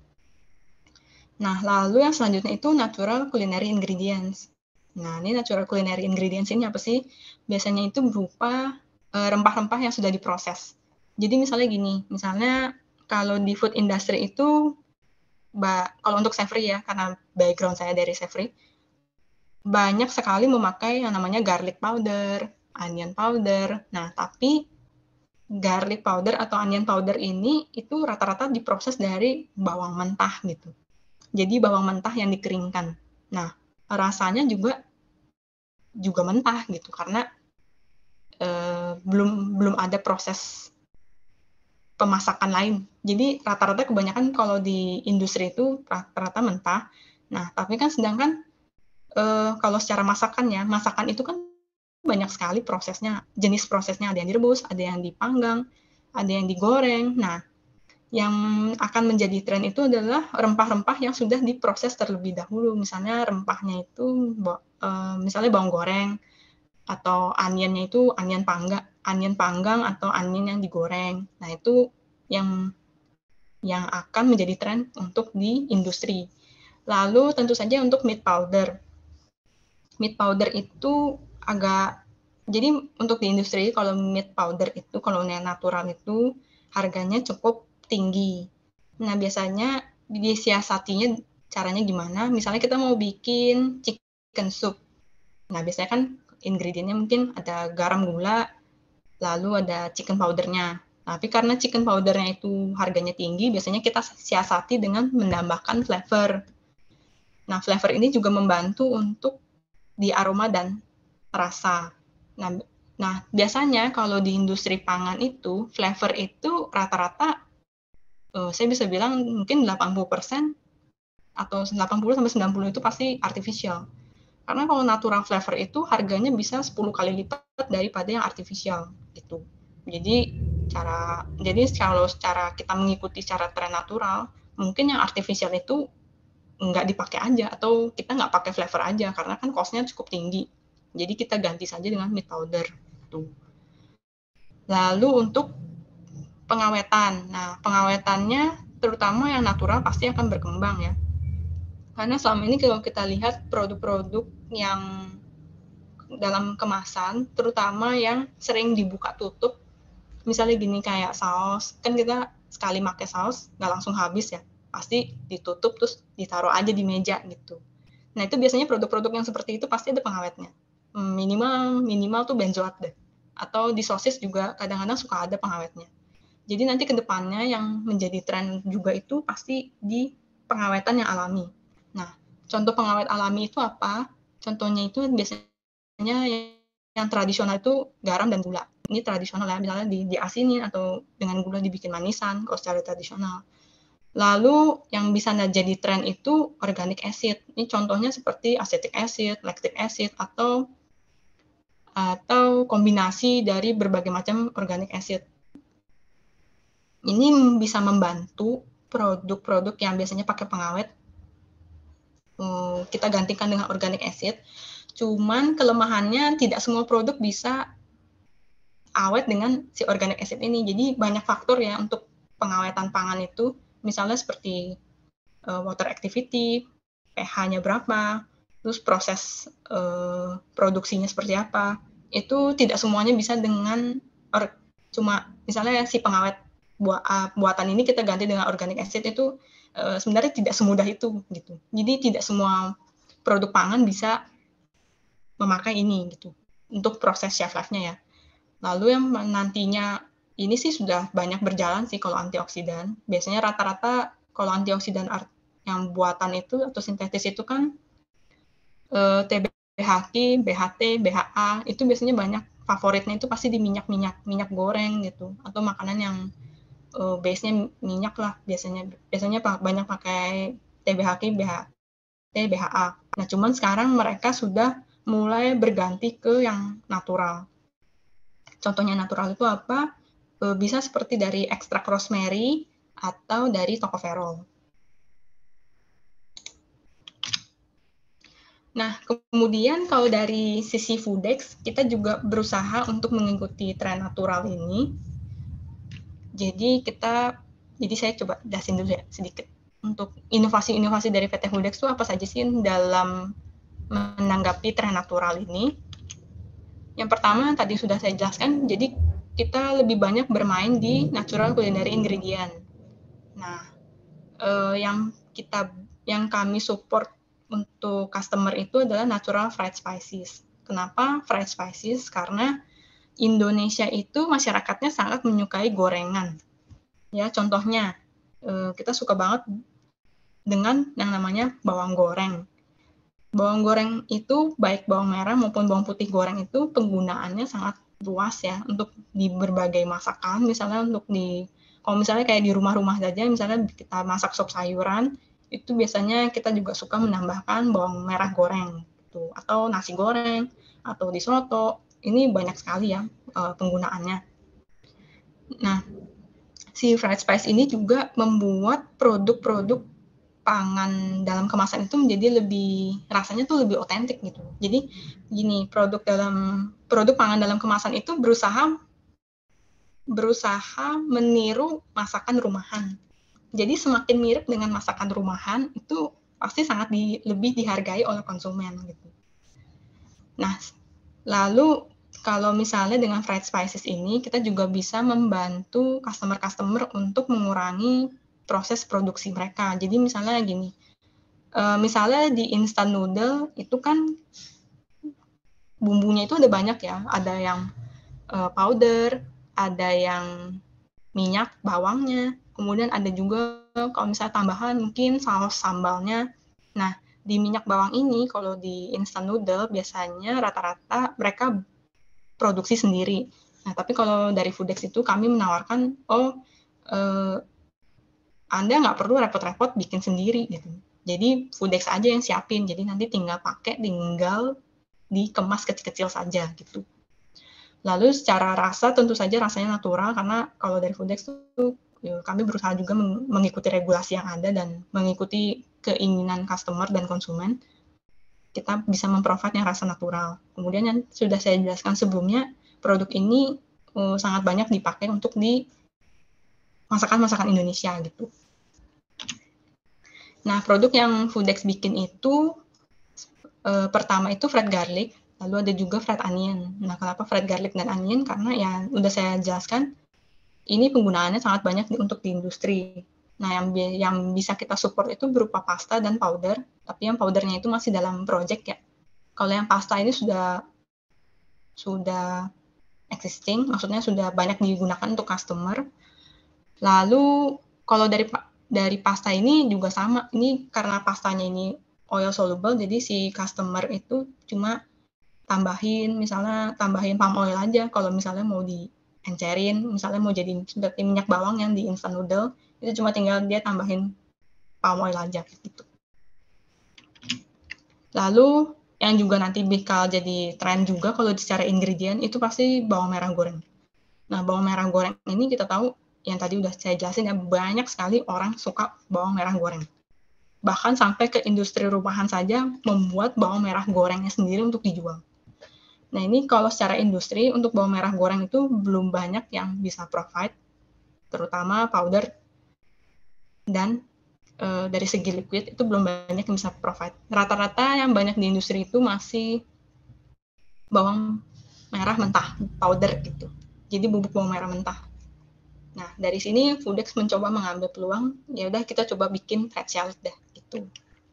[SPEAKER 1] Nah, lalu yang selanjutnya itu natural culinary ingredients. Nah, ini natural culinary ingredients ini apa sih? Biasanya itu berupa uh, rempah-rempah yang sudah diproses. Jadi misalnya gini, misalnya kalau di food industry itu, kalau untuk savory ya, karena background saya dari savory, banyak sekali memakai yang namanya garlic powder, onion powder. Nah, tapi garlic powder atau onion powder ini itu rata-rata diproses dari bawang mentah gitu. Jadi bawang mentah yang dikeringkan. Nah, rasanya juga juga mentah gitu karena eh, belum belum ada proses pemasakan lain. Jadi rata-rata kebanyakan kalau di industri itu rata-rata mentah. Nah, tapi kan sedangkan uh, kalau secara masakannya, masakan itu kan banyak sekali prosesnya, jenis prosesnya, ada yang direbus, ada yang dipanggang, ada yang digoreng. Nah, yang akan menjadi tren itu adalah rempah-rempah yang sudah diproses terlebih dahulu. Misalnya rempahnya itu, uh, misalnya bawang goreng, atau onionnya itu onion panggang, onion panggang atau onion yang digoreng. Nah, itu yang yang akan menjadi tren untuk di industri. Lalu tentu saja untuk meat powder. Meat powder itu agak, jadi untuk di industri kalau meat powder itu, kalau yang natural itu harganya cukup tinggi. Nah, biasanya disiasatinya caranya gimana? Misalnya kita mau bikin chicken soup. Nah, biasanya kan ingredientnya mungkin ada garam, gula, lalu ada chicken powdernya. Tapi karena chicken powdernya itu harganya tinggi, biasanya kita siasati dengan menambahkan flavor. Nah, flavor ini juga membantu untuk di aroma dan rasa. Nah, nah biasanya kalau di industri pangan itu, flavor itu rata-rata, uh, saya bisa bilang mungkin delapan puluh persen atau delapan puluh sampai sembilan puluh itu pasti artificial. Karena kalau natural flavor itu harganya bisa sepuluh kali lipat daripada yang artificial gitu. Jadi cara jadi kalau secara kita mengikuti cara tren natural, mungkin yang artificial itu nggak dipakai aja atau kita nggak pakai flavor aja karena kan cost-nya cukup tinggi. Jadi kita ganti saja dengan meat powder. Tuh. Lalu untuk pengawetan. Nah, pengawetannya terutama yang natural pasti akan berkembang ya. Karena selama ini kalau kita lihat produk-produk yang dalam kemasan, terutama yang sering dibuka tutup, misalnya gini kayak saus, kan kita sekali pakai saus nggak langsung habis ya, pasti ditutup terus ditaruh aja di meja gitu. Nah, itu biasanya produk-produk yang seperti itu pasti ada pengawetnya. Minimal minimal tuh benzoat deh. Atau di sosis juga kadang-kadang suka ada pengawetnya. Jadi nanti ke depannya yang menjadi tren juga itu pasti di pengawetan yang alami. Nah, contoh pengawet alami itu apa? Contohnya itu biasanya yang, yang tradisional itu garam dan gula. Ini tradisional ya, misalnya di, diasinin atau dengan gula dibikin manisan kalau secara tradisional. Lalu yang bisa jadi tren itu organic acid. Ini contohnya seperti acetic acid, lactic acid, atau atau kombinasi dari berbagai macam organic acid. Ini bisa membantu produk-produk yang biasanya pakai pengawet, kita gantikan dengan organic acid. Cuman kelemahannya tidak semua produk bisa awet dengan si organic acid ini. Jadi banyak faktor ya untuk pengawetan pangan itu. Misalnya seperti uh, water activity, pH-nya berapa, terus proses uh, produksinya seperti apa. Itu tidak semuanya bisa dengan or, cuma misalnya si pengawet buat, uh, buatan ini kita ganti dengan organic acid itu uh, sebenarnya tidak semudah itu gitu. Jadi tidak semua produk pangan bisa memakai ini gitu untuk proses shelf life-nya ya. Lalu yang nantinya ini sih sudah banyak berjalan sih kalau antioksidan. Biasanya rata-rata kalau antioksidan yang buatan itu atau sintetis itu kan eh, T B H Q, B H T, B H A itu biasanya banyak favoritnya itu pasti di minyak-minyak, minyak goreng gitu atau makanan yang eh, base-nya minyak lah biasanya. Biasanya banyak pakai T B H Q, B H T, B H A. Nah, cuman sekarang mereka sudah mulai berganti ke yang natural. Contohnya natural itu apa? Bisa seperti dari ekstrak rosemary atau dari tocopherol. Nah, kemudian kalau dari sisi Foodex, kita juga berusaha untuk mengikuti tren natural ini. Jadi kita, jadi saya coba jelasin dulu ya sedikit. Untuk inovasi-inovasi dari P T Foodex itu apa saja sih dalam menanggapi tren natural ini? Yang pertama tadi sudah saya jelaskan, jadi kita lebih banyak bermain di natural culinary ingredient. Nah, eh, yang kita yang kami support untuk customer itu adalah natural fried spices. Kenapa fried spices? Karena Indonesia itu masyarakatnya sangat menyukai gorengan. Ya, contohnya eh, kita suka banget dengan yang namanya bawang goreng. Bawang goreng itu baik bawang merah maupun bawang putih goreng itu penggunaannya sangat luas ya untuk di berbagai masakan, misalnya untuk di Kalau misalnya kayak di rumah-rumah saja, misalnya kita masak sop sayuran, itu biasanya kita juga suka menambahkan bawang merah goreng, gitu. Atau nasi goreng, atau di soto. Ini banyak sekali ya uh, penggunaannya. Nah, si fried spice ini juga membuat produk-produk pangan dalam kemasan itu menjadi lebih, rasanya tuh lebih otentik gitu. Jadi gini, produk dalam produk pangan dalam kemasan itu berusaha berusaha meniru masakan rumahan. Jadi semakin mirip dengan masakan rumahan itu pasti sangat di, lebih dihargai oleh konsumen gitu. Nah, lalu kalau misalnya dengan fried spices ini kita juga bisa membantu customer-customer untuk mengurangi proses produksi mereka. Jadi misalnya gini, uh, misalnya di instant noodle itu kan bumbunya itu ada banyak ya, ada yang uh, powder, ada yang minyak bawangnya, kemudian ada juga kalau misalnya tambahan mungkin saus sambalnya. Nah, di minyak bawang ini kalau di instant noodle biasanya rata-rata mereka produksi sendiri. Nah, tapi kalau dari Foodex itu kami menawarkan, oh eh, Anda nggak perlu repot-repot bikin sendiri gitu. Jadi Foodex aja yang siapin, jadi nanti tinggal pakai, tinggal dikemas kecil-kecil saja gitu. Lalu secara rasa tentu saja rasanya natural, karena kalau dari Foodex itu ya, kami berusaha juga mengikuti regulasi yang ada dan mengikuti keinginan customer dan konsumen. Kita bisa memprovide yang rasa natural. Kemudian yang sudah saya jelaskan sebelumnya, produk ini uh, sangat banyak dipakai untuk di masakan-masakan Indonesia gitu. Nah, produk yang Foodex bikin itu uh, pertama itu fried garlic, lalu ada juga fried onion. Nah, kenapa fried garlic dan onion? Karena ya udah saya jelaskan, ini penggunaannya sangat banyak di, untuk di industri. Nah, yang, yang bisa kita support itu berupa pasta dan powder, tapi yang powdernya itu masih dalam project ya. Kalau yang pasta ini sudah sudah existing, maksudnya sudah banyak digunakan untuk customer. Lalu kalau dari dari pasta ini juga sama, ini karena pastanya ini oil soluble, jadi si customer itu cuma tambahin, misalnya tambahin palm oil aja. Kalau misalnya mau diencerin, misalnya mau jadi seperti minyak bawang yang di instant noodle, itu cuma tinggal dia tambahin palm oil aja gitu. Lalu yang juga nanti bakal jadi tren juga kalau secara ingredient itu pasti bawang merah goreng. Nah, bawang merah goreng ini kita tahu yang tadi udah saya jelasin ya, banyak sekali orang suka bawang merah goreng. Bahkan sampai ke industri rumahan saja membuat bawang merah gorengnya sendiri untuk dijual. Nah, ini kalau secara industri untuk bawang merah goreng itu belum banyak yang bisa provide, terutama powder dan Uh, dari segi liquid itu belum banyak yang bisa provide. Rata-rata yang banyak di industri itu masih bawang merah mentah, powder gitu. Jadi bubuk bawang merah mentah. Nah, dari sini Foodex mencoba mengambil peluang, ya udah kita coba bikin fried salad dah gitu.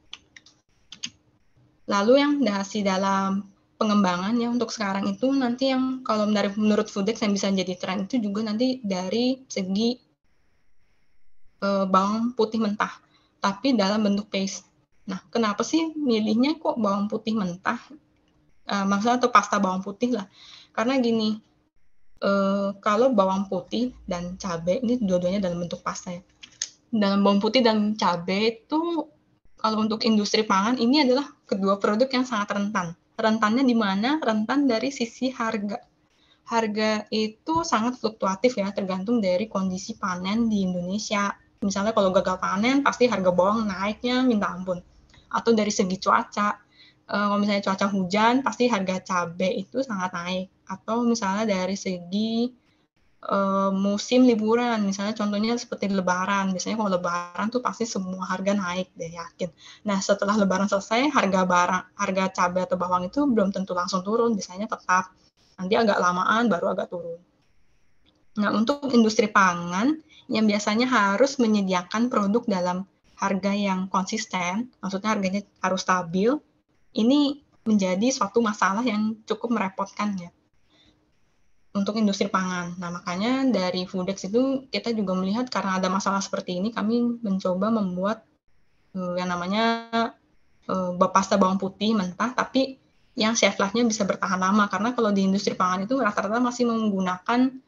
[SPEAKER 1] Lalu yang masih dalam pengembangan ya untuk sekarang itu nanti yang kalau dari menurut Foodex yang bisa jadi tren itu juga nanti dari segi uh, bawang putih mentah, tapi dalam bentuk paste. Nah, kenapa sih milihnya kok bawang putih mentah? Uh, maksudnya atau pasta bawang putih lah. Karena gini, uh, kalau bawang putih dan cabai ini dua-duanya dalam bentuk pasta ya. Dalam bawang putih dan cabai itu kalau untuk industri pangan ini adalah kedua produk yang sangat rentan. Rentannya di mana? Rentan dari sisi harga. Harga itu sangat fluktuatif ya, tergantung dari kondisi panen di Indonesia. Misalnya kalau gagal panen, pasti harga bawang naiknya minta ampun. Atau dari segi cuaca, kalau misalnya cuaca hujan, pasti harga cabai itu sangat naik. Atau misalnya dari segi uh, musim liburan, misalnya contohnya seperti lebaran. Biasanya kalau lebaran tuh pasti semua harga naik deh, yakin. Nah, setelah lebaran selesai, harga barang, harga cabai atau bawang itu belum tentu langsung turun, biasanya tetap. Nanti agak lamaan baru agak turun. Nah, untuk industri pangan yang biasanya harus menyediakan produk dalam harga yang konsisten, maksudnya harganya harus stabil, ini menjadi suatu masalah yang cukup merepotkan ya untuk industri pangan. Nah, makanya dari Foodex itu kita juga melihat karena ada masalah seperti ini, kami mencoba membuat uh, yang namanya uh, pasta bawang putih mentah, tapi yang shelf life-nya bisa bertahan lama. Karena kalau di industri pangan itu rata-rata masih menggunakan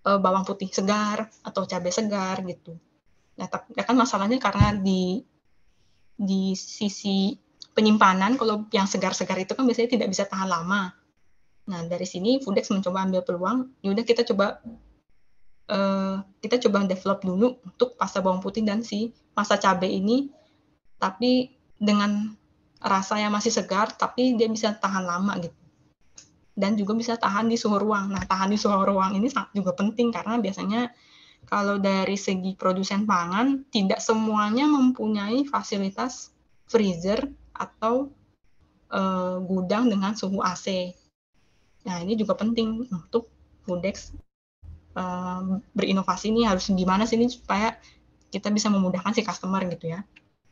[SPEAKER 1] uh, bawang putih segar atau cabai segar gitu. Nah, tapi ya kan masalahnya karena di di sisi penyimpanan, kalau yang segar-segar itu kan biasanya tidak bisa tahan lama. Nah, dari sini Fooddex mencoba ambil peluang, ya udah kita coba uh, kita coba develop dulu untuk pasta bawang putih dan si pasta cabai ini, tapi dengan rasa yang masih segar, tapi dia bisa tahan lama gitu. Dan juga bisa tahan di suhu ruang. Nah, tahan di suhu ruang ini juga penting karena biasanya kalau dari segi produsen pangan, tidak semuanya mempunyai fasilitas freezer atau uh, gudang dengan suhu A C. Nah, ini juga penting untuk Fooddex uh, berinovasi nih, harus gimana sih ini supaya kita bisa memudahkan si customer gitu ya.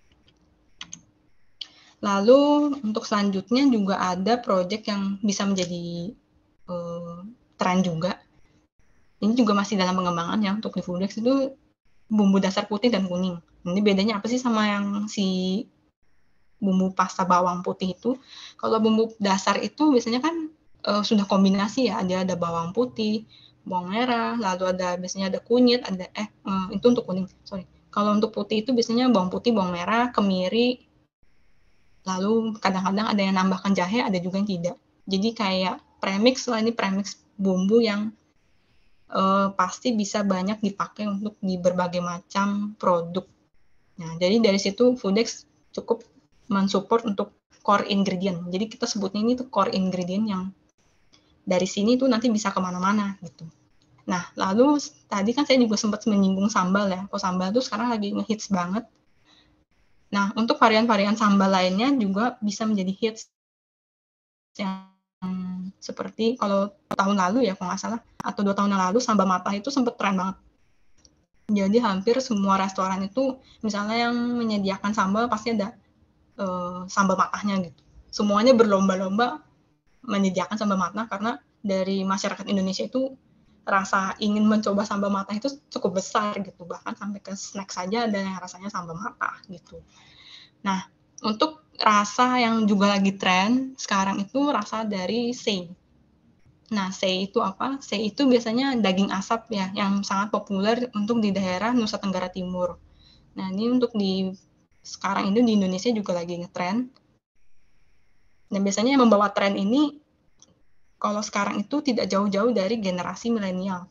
[SPEAKER 1] Lalu untuk selanjutnya juga ada project yang bisa menjadi uh, tren juga. Ini juga masih dalam pengembangan ya untuk di Fooddex itu bumbu dasar putih dan kuning. Ini bedanya apa sih sama yang si bumbu pasta bawang putih itu? Kalau bumbu dasar itu biasanya kan uh, sudah kombinasi ya, ada ada bawang putih, bawang merah, lalu ada biasanya ada kunyit, ada eh uh, itu untuk kuning, sorry. Kalau untuk putih itu biasanya bawang putih, bawang merah, kemiri, lalu kadang-kadang ada yang nambahkan jahe, ada juga yang tidak. Jadi kayak premix lah, ini premix bumbu yang uh, pasti bisa banyak dipakai untuk di berbagai macam produk. Nah, jadi dari situ Fooddex cukup mensupport untuk core ingredient. Jadi kita sebutnya ini tuh core ingredient yang dari sini tuh nanti bisa kemana-mana gitu. Nah, lalu tadi kan saya juga sempat menyinggung sambal ya. Kok sambal tuh sekarang lagi ngehits banget. Nah, untuk varian-varian sambal lainnya juga bisa menjadi hits yang seperti kalau tahun lalu ya, kalau nggak salah, atau dua tahun yang lalu, sambal matah itu sempat tren banget. Jadi hampir semua restoran itu, misalnya yang menyediakan sambal, pasti ada uh, sambal matahnya gitu. Semuanya berlomba-lomba menyediakan sambal matah karena dari masyarakat Indonesia itu rasa ingin mencoba sambal matah itu cukup besar gitu, bahkan sampai ke snack saja ada yang rasanya sambal matah gitu. Nah, untuk rasa yang juga lagi tren sekarang itu rasa dari sei. Nah, sei itu apa? Sei itu biasanya daging asap ya, yang sangat populer untuk di daerah Nusa Tenggara Timur. Nah, ini untuk di sekarang ini di Indonesia juga lagi ngetren. Dan biasanya yang membawa tren ini kalau sekarang itu tidak jauh-jauh dari generasi milenial.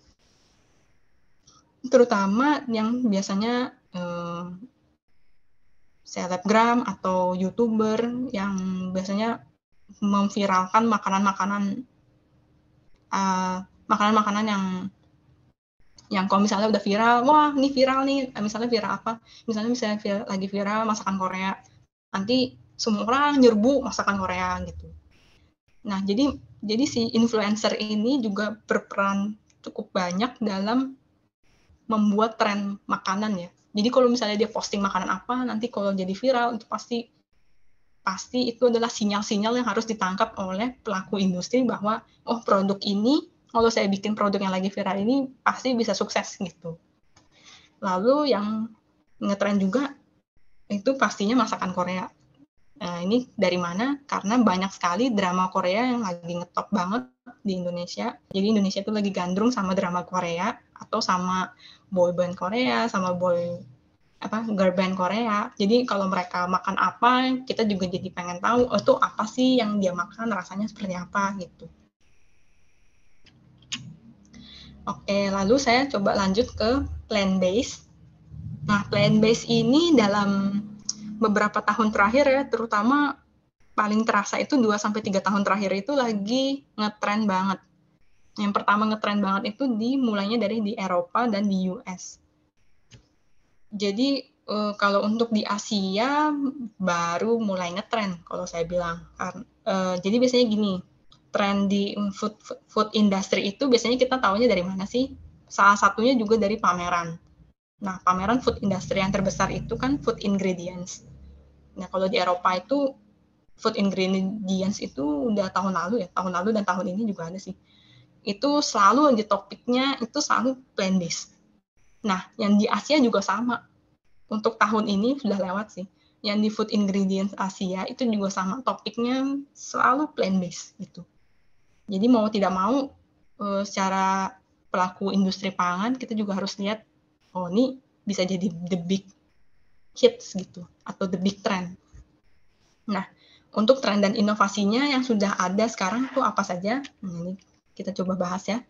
[SPEAKER 1] Terutama yang biasanya eh, selebgram atau YouTuber yang biasanya memviralkan makanan-makanan uh, makanan-makanan yang yang kalau misalnya udah viral, wah ini viral nih, misalnya viral apa? Misalnya misalnya viral, lagi viral masakan Korea, nanti semua orang nyerbu masakan Korea gitu. Nah, jadi jadi si influencer ini juga berperan cukup banyak dalam membuat tren makanan ya. Jadi kalau misalnya dia posting makanan apa, nanti kalau jadi viral itu pasti pasti itu adalah sinyal-sinyal yang harus ditangkap oleh pelaku industri bahwa oh produk ini kalau saya bikin produk yang lagi viral ini pasti bisa sukses gitu. Lalu yang ngetren juga itu pastinya masakan Korea. Nah, ini dari mana? Karena banyak sekali drama Korea yang lagi ngetop banget di Indonesia. Jadi Indonesia itu lagi gandrung sama drama Korea atau sama boyband Korea, sama boy apa girl band Korea. Jadi kalau mereka makan apa, kita juga jadi pengen tahu, oh itu apa sih yang dia makan, rasanya seperti apa gitu. Oke, lalu saya coba lanjut ke plant-based. Nah, plant-based ini dalam beberapa tahun terakhir ya, terutama paling terasa itu dua sampai tiga tahun terakhir itu lagi ngetren banget. Yang pertama ngetren banget itu dimulainya dari di Eropa dan di U S. Jadi uh, kalau untuk di Asia baru mulai ngetren kalau saya bilang. Uh, jadi biasanya gini, tren di food food industry itu biasanya kita tahunya dari mana sih? Salah satunya juga dari pameran. Nah, pameran food industry yang terbesar itu kan food ingredients. Nah, kalau di Eropa itu food ingredients itu udah tahun lalu ya, tahun lalu dan tahun ini juga ada sih. Itu selalu di topiknya itu selalu plant-based. Nah, yang di Asia juga sama. Untuk tahun ini sudah lewat sih. Yang di food ingredients Asia itu juga sama, topiknya selalu plant-based gitu. Jadi mau tidak mau secara pelaku industri pangan, kita juga harus lihat, oh ini bisa jadi the big hits gitu, atau the big trend. Nah, untuk tren dan inovasinya yang sudah ada sekarang itu apa saja? Nah, ini kita coba bahas ya.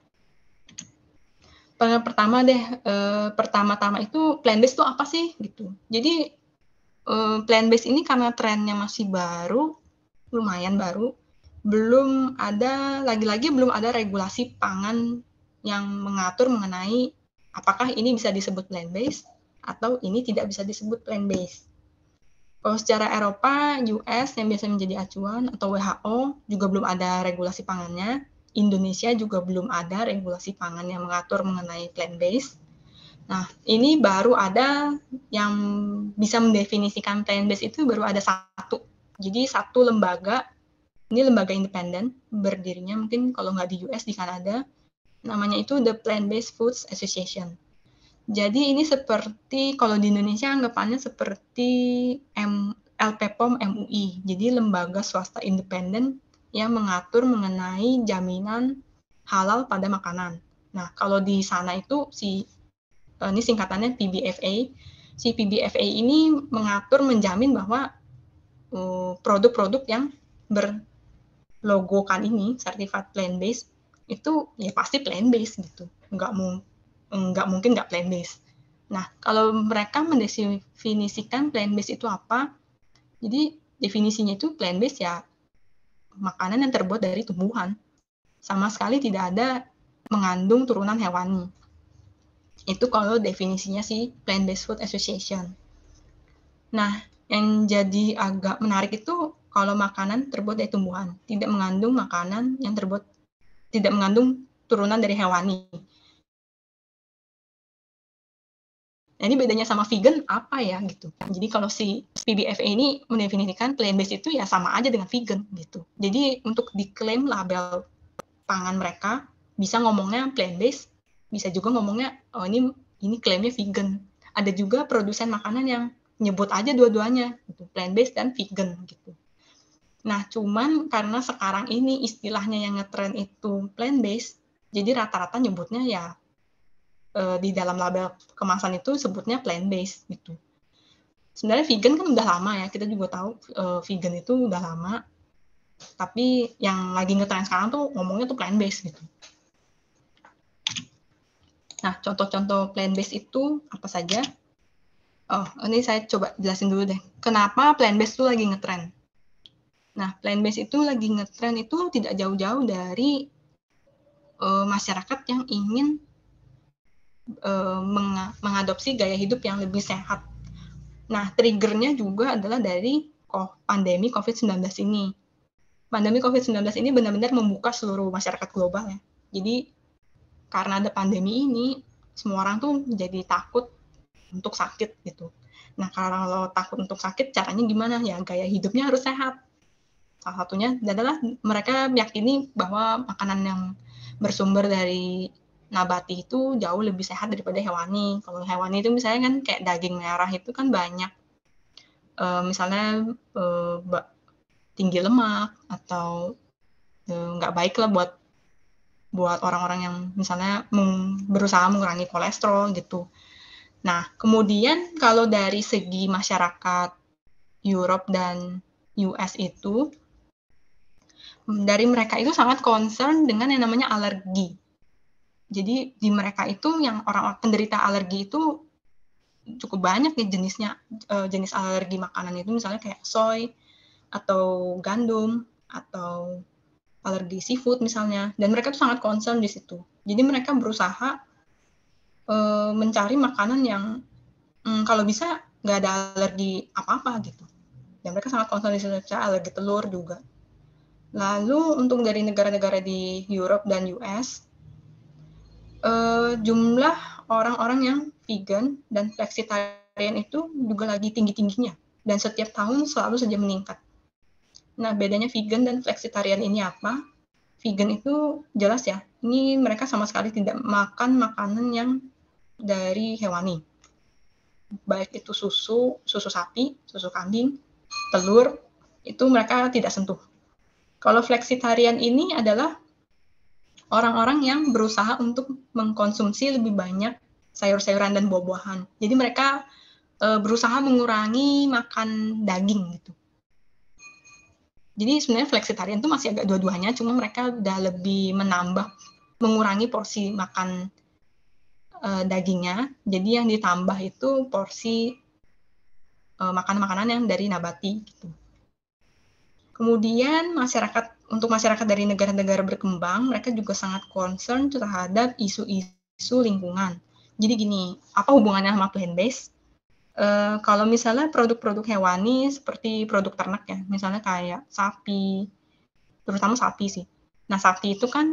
[SPEAKER 1] Pertama deh, eh, pertama-tama itu plant-based itu apa sih? Gitu. Jadi, eh, plant-based ini karena trennya masih baru, lumayan baru, belum ada, lagi-lagi belum ada regulasi pangan yang mengatur mengenai apakah ini bisa disebut plant-based atau ini tidak bisa disebut plant-based. Kalau secara Eropa, U S yang biasa menjadi acuan, atau W H O juga belum ada regulasi pangannya. Indonesia juga belum ada regulasi pangan yang mengatur mengenai plant-based. Nah, ini baru ada yang bisa mendefinisikan plant-based itu baru ada satu. Jadi satu lembaga, ini lembaga independen, berdirinya mungkin kalau nggak di U S, di Kanada, namanya itu The Plant-Based Foods Association. Jadi ini seperti, kalau di Indonesia anggapannya seperti M, L P P O M M U I, jadi lembaga swasta independen yang mengatur mengenai jaminan halal pada makanan. Nah, kalau di sana itu si ini singkatannya P B F A. Si P B F A ini mengatur, menjamin bahwa uh, produk-produk yang berlogokan ini, certified plant-based, itu ya pasti plant-based gitu. Nggak, mu nggak mungkin nggak plant-based. Nah, kalau mereka mendefinisikan plant-based itu apa, jadi definisinya itu plant-based ya makanan yang terbuat dari tumbuhan. Sama sekali tidak ada mengandung turunan hewani. Itu kalau definisinya si Plant-Based Food Association. Nah, yang jadi agak menarik itu kalau makanan terbuat dari tumbuhan, tidak mengandung makanan yang terbuat, tidak mengandung turunan dari hewani. Nah, ini bedanya sama vegan apa ya gitu. Jadi kalau si P B F A ini mendefinisikan plant-based itu ya sama aja dengan vegan gitu. Jadi untuk diklaim label pangan mereka bisa ngomongnya plant-based, bisa juga ngomongnya oh ini ini klaimnya vegan. Ada juga produsen makanan yang nyebut aja dua-duanya gitu, plant-based dan vegan gitu. Nah, cuman karena sekarang ini istilahnya yang ngetren itu plant-based, jadi rata-rata nyebutnya ya di dalam label kemasan itu sebutnya plant-based gitu. Sebenarnya vegan kan udah lama ya, kita juga tahu uh, vegan itu udah lama, tapi yang lagi ngetren sekarang tuh ngomongnya tuh plant-based gitu. Nah, contoh-contoh plant-based itu apa saja? Oh, ini saya coba jelasin dulu deh. Kenapa plant-based itu lagi ngetren? Nah, plant-based itu lagi ngetren itu tidak jauh-jauh dari uh, masyarakat yang ingin mengadopsi gaya hidup yang lebih sehat. Nah, triggernya juga adalah dari pandemi covid sembilan belas ini. Pandemi covid sembilan belas ini benar-benar membuka seluruh masyarakat global ya. Jadi, karena ada pandemi ini, semua orang tuh jadi takut untuk sakit gitu. Nah, kalau takut untuk sakit, caranya gimana? Ya, gaya hidupnya harus sehat. Salah satunya adalah mereka meyakini bahwa makanan yang bersumber dari nabati itu jauh lebih sehat daripada hewani. Kalau hewani itu misalnya kan kayak daging merah itu kan banyak, uh, misalnya uh, tinggi lemak atau nggak uh, baik lah buat buat orang-orang yang misalnya berusaha mengurangi kolesterol gitu. Nah, kemudian kalau dari segi masyarakat Europe dan U S itu, dari mereka itu sangat concern dengan yang namanya alergi. Jadi di mereka itu yang orang penderita alergi itu cukup banyak nih jenisnya, jenis alergi makanan itu misalnya kayak soy atau gandum atau alergi seafood misalnya, dan mereka tuh sangat concern di situ. Jadi mereka berusaha uh, mencari makanan yang um, kalau bisa nggak ada alergi apa-apa gitu. Dan mereka sangat concern di situ, alergi telur juga. Lalu untuk dari negara-negara di Europe dan U S, Uh, jumlah orang-orang yang vegan dan flexitarian itu juga lagi tinggi-tingginya, dan setiap tahun selalu saja meningkat. Nah, bedanya vegan dan flexitarian ini apa? Vegan itu jelas ya, ini mereka sama sekali tidak makan makanan yang dari hewani. Baik itu susu, susu sapi, susu kambing, telur, itu mereka tidak sentuh. Kalau flexitarian ini adalah orang-orang yang berusaha untuk mengkonsumsi lebih banyak sayur-sayuran dan buah-buahan. Jadi mereka e, berusaha mengurangi makan daging gitu. Jadi sebenarnya flexitarian itu masih agak dua-duanya, cuma mereka udah lebih menambah, mengurangi porsi makan e, dagingnya. Jadi yang ditambah itu porsi e, makan-makanan yang dari nabati gitu. Kemudian masyarakat untuk masyarakat dari negara-negara berkembang, mereka juga sangat concern terhadap isu-isu lingkungan. Jadi gini, apa hubungannya sama plant-based? Uh, kalau misalnya produk-produk hewani seperti produk ternak ya, misalnya kayak sapi, terutama sapi sih. Nah sapi itu kan,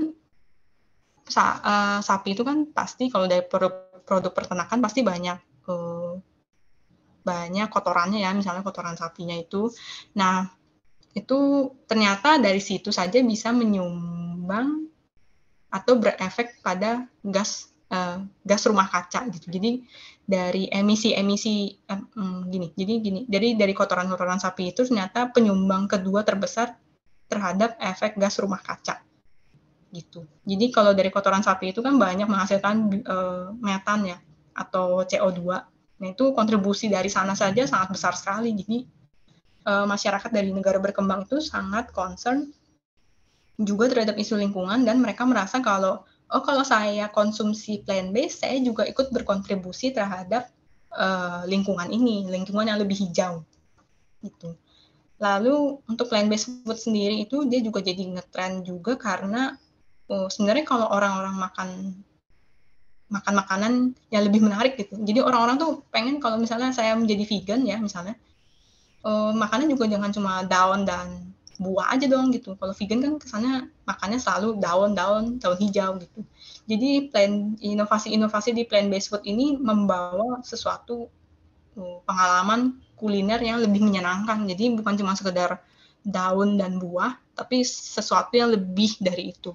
[SPEAKER 1] sa, uh, sapi itu kan pasti kalau dari produk, produk peternakan pasti banyak uh, banyak kotorannya ya, misalnya kotoran sapinya itu. Nah itu ternyata dari situ saja bisa menyumbang atau berefek pada gas uh, gas rumah kaca gitu. Jadi dari emisi-emisi um, gini, jadi gini, jadi dari kotoran-kotoran sapi itu ternyata penyumbang kedua terbesar terhadap efek gas rumah kaca gitu. Jadi kalau dari kotoran sapi itu kan banyak menghasilkan uh, metan ya atau C O dua. Nah itu kontribusi dari sana saja sangat besar sekali. Jadi masyarakat dari negara berkembang itu sangat concern juga terhadap isu lingkungan dan mereka merasa kalau oh kalau saya konsumsi plant based saya juga ikut berkontribusi terhadap uh, lingkungan ini, lingkungan yang lebih hijau gitu. Lalu untuk plant based food sendiri itu dia juga jadi ngetren juga karena oh, sebenarnya kalau orang-orang makan makan makanan yang lebih menarik gitu. Jadi orang-orang tuh pengen kalau misalnya saya menjadi vegan ya misalnya Uh, makannya juga jangan cuma daun dan buah aja dong gitu. Kalau vegan kan kesannya makannya selalu daun-daun, daun hijau gitu. Jadi plan inovasi-inovasi di plant-based food ini membawa sesuatu uh, pengalaman kuliner yang lebih menyenangkan. Jadi bukan cuma sekedar daun dan buah, tapi sesuatu yang lebih dari itu.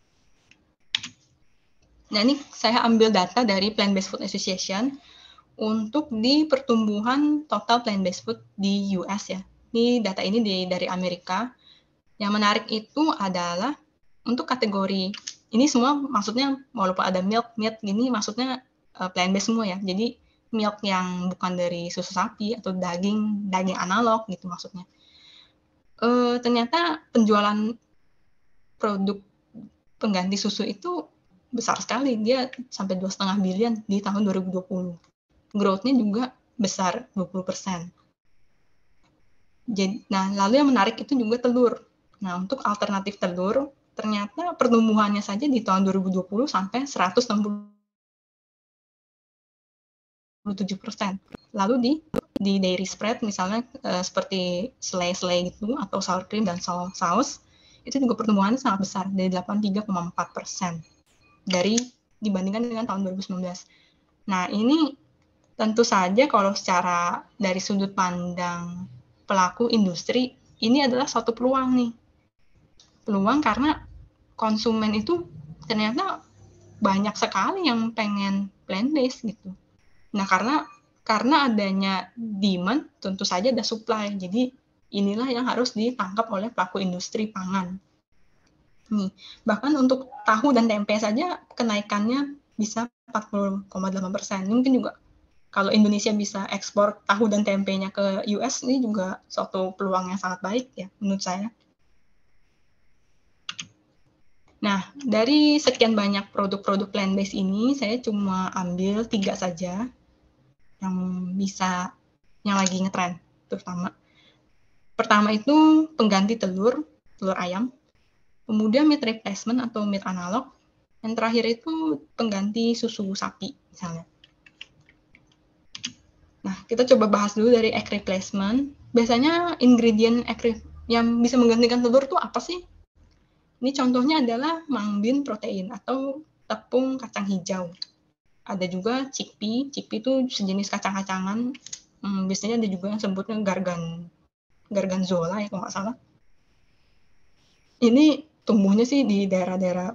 [SPEAKER 1] Nah ini saya ambil data dari Plant-Based Food Association untuk di pertumbuhan total plant-based food di U S ya. Ini data ini di, dari Amerika. Yang menarik itu adalah untuk kategori, ini semua maksudnya walaupun ada milk, meat, ini maksudnya uh, plant-based semua ya. Jadi milk yang bukan dari susu sapi atau daging, daging analog gitu maksudnya. Uh, ternyata penjualan produk pengganti susu itu besar sekali. Dia sampai dua koma lima bilion di tahun dua ribu dua puluh. Growth-nya juga besar, dua puluh persen. Jadi, nah, lalu yang menarik itu juga telur. Nah, untuk alternatif telur, ternyata pertumbuhannya saja di tahun dua ribu dua puluh sampai seratus enam puluh tujuh persen. Lalu di di dairy spread misalnya uh, seperti selai-selai gitu atau sour cream dan saus, itu juga pertumbuhannya sangat besar dari delapan puluh tiga koma empat persen dari dibandingkan dengan tahun dua ribu sembilan belas. Nah, ini tentu saja kalau secara dari sudut pandang pelaku industri, ini adalah suatu peluang nih. Peluang karena konsumen itu ternyata banyak sekali yang pengen plant-based gitu. Nah, karena karena adanya demand, tentu saja ada supply. Jadi inilah yang harus ditangkap oleh pelaku industri pangan. Nih, bahkan untuk tahu dan tempe saja kenaikannya bisa empat puluh koma delapan persen. Mungkin juga kalau Indonesia bisa ekspor tahu dan tempenya ke U S, ini juga suatu peluang yang sangat baik ya menurut saya. Nah, dari sekian banyak produk-produk plant-based ini, saya cuma ambil tiga saja yang bisa, yang lagi ngetren terutama. Pertama itu pengganti telur, telur ayam. Kemudian meat replacement atau meat analog. Yang terakhir itu pengganti susu sapi misalnya. Nah, kita coba bahas dulu dari egg replacement. Biasanya ingredient egg yang bisa menggantikan telur itu apa sih? Ini contohnya adalah mung bean protein atau tepung kacang hijau. Ada juga chickpea. Chickpea itu sejenis kacang-kacangan. Hmm, biasanya ada juga yang sebutnya gargan, garganzola ya kalau nggak salah. Ini tumbuhnya sih di daerah-daerah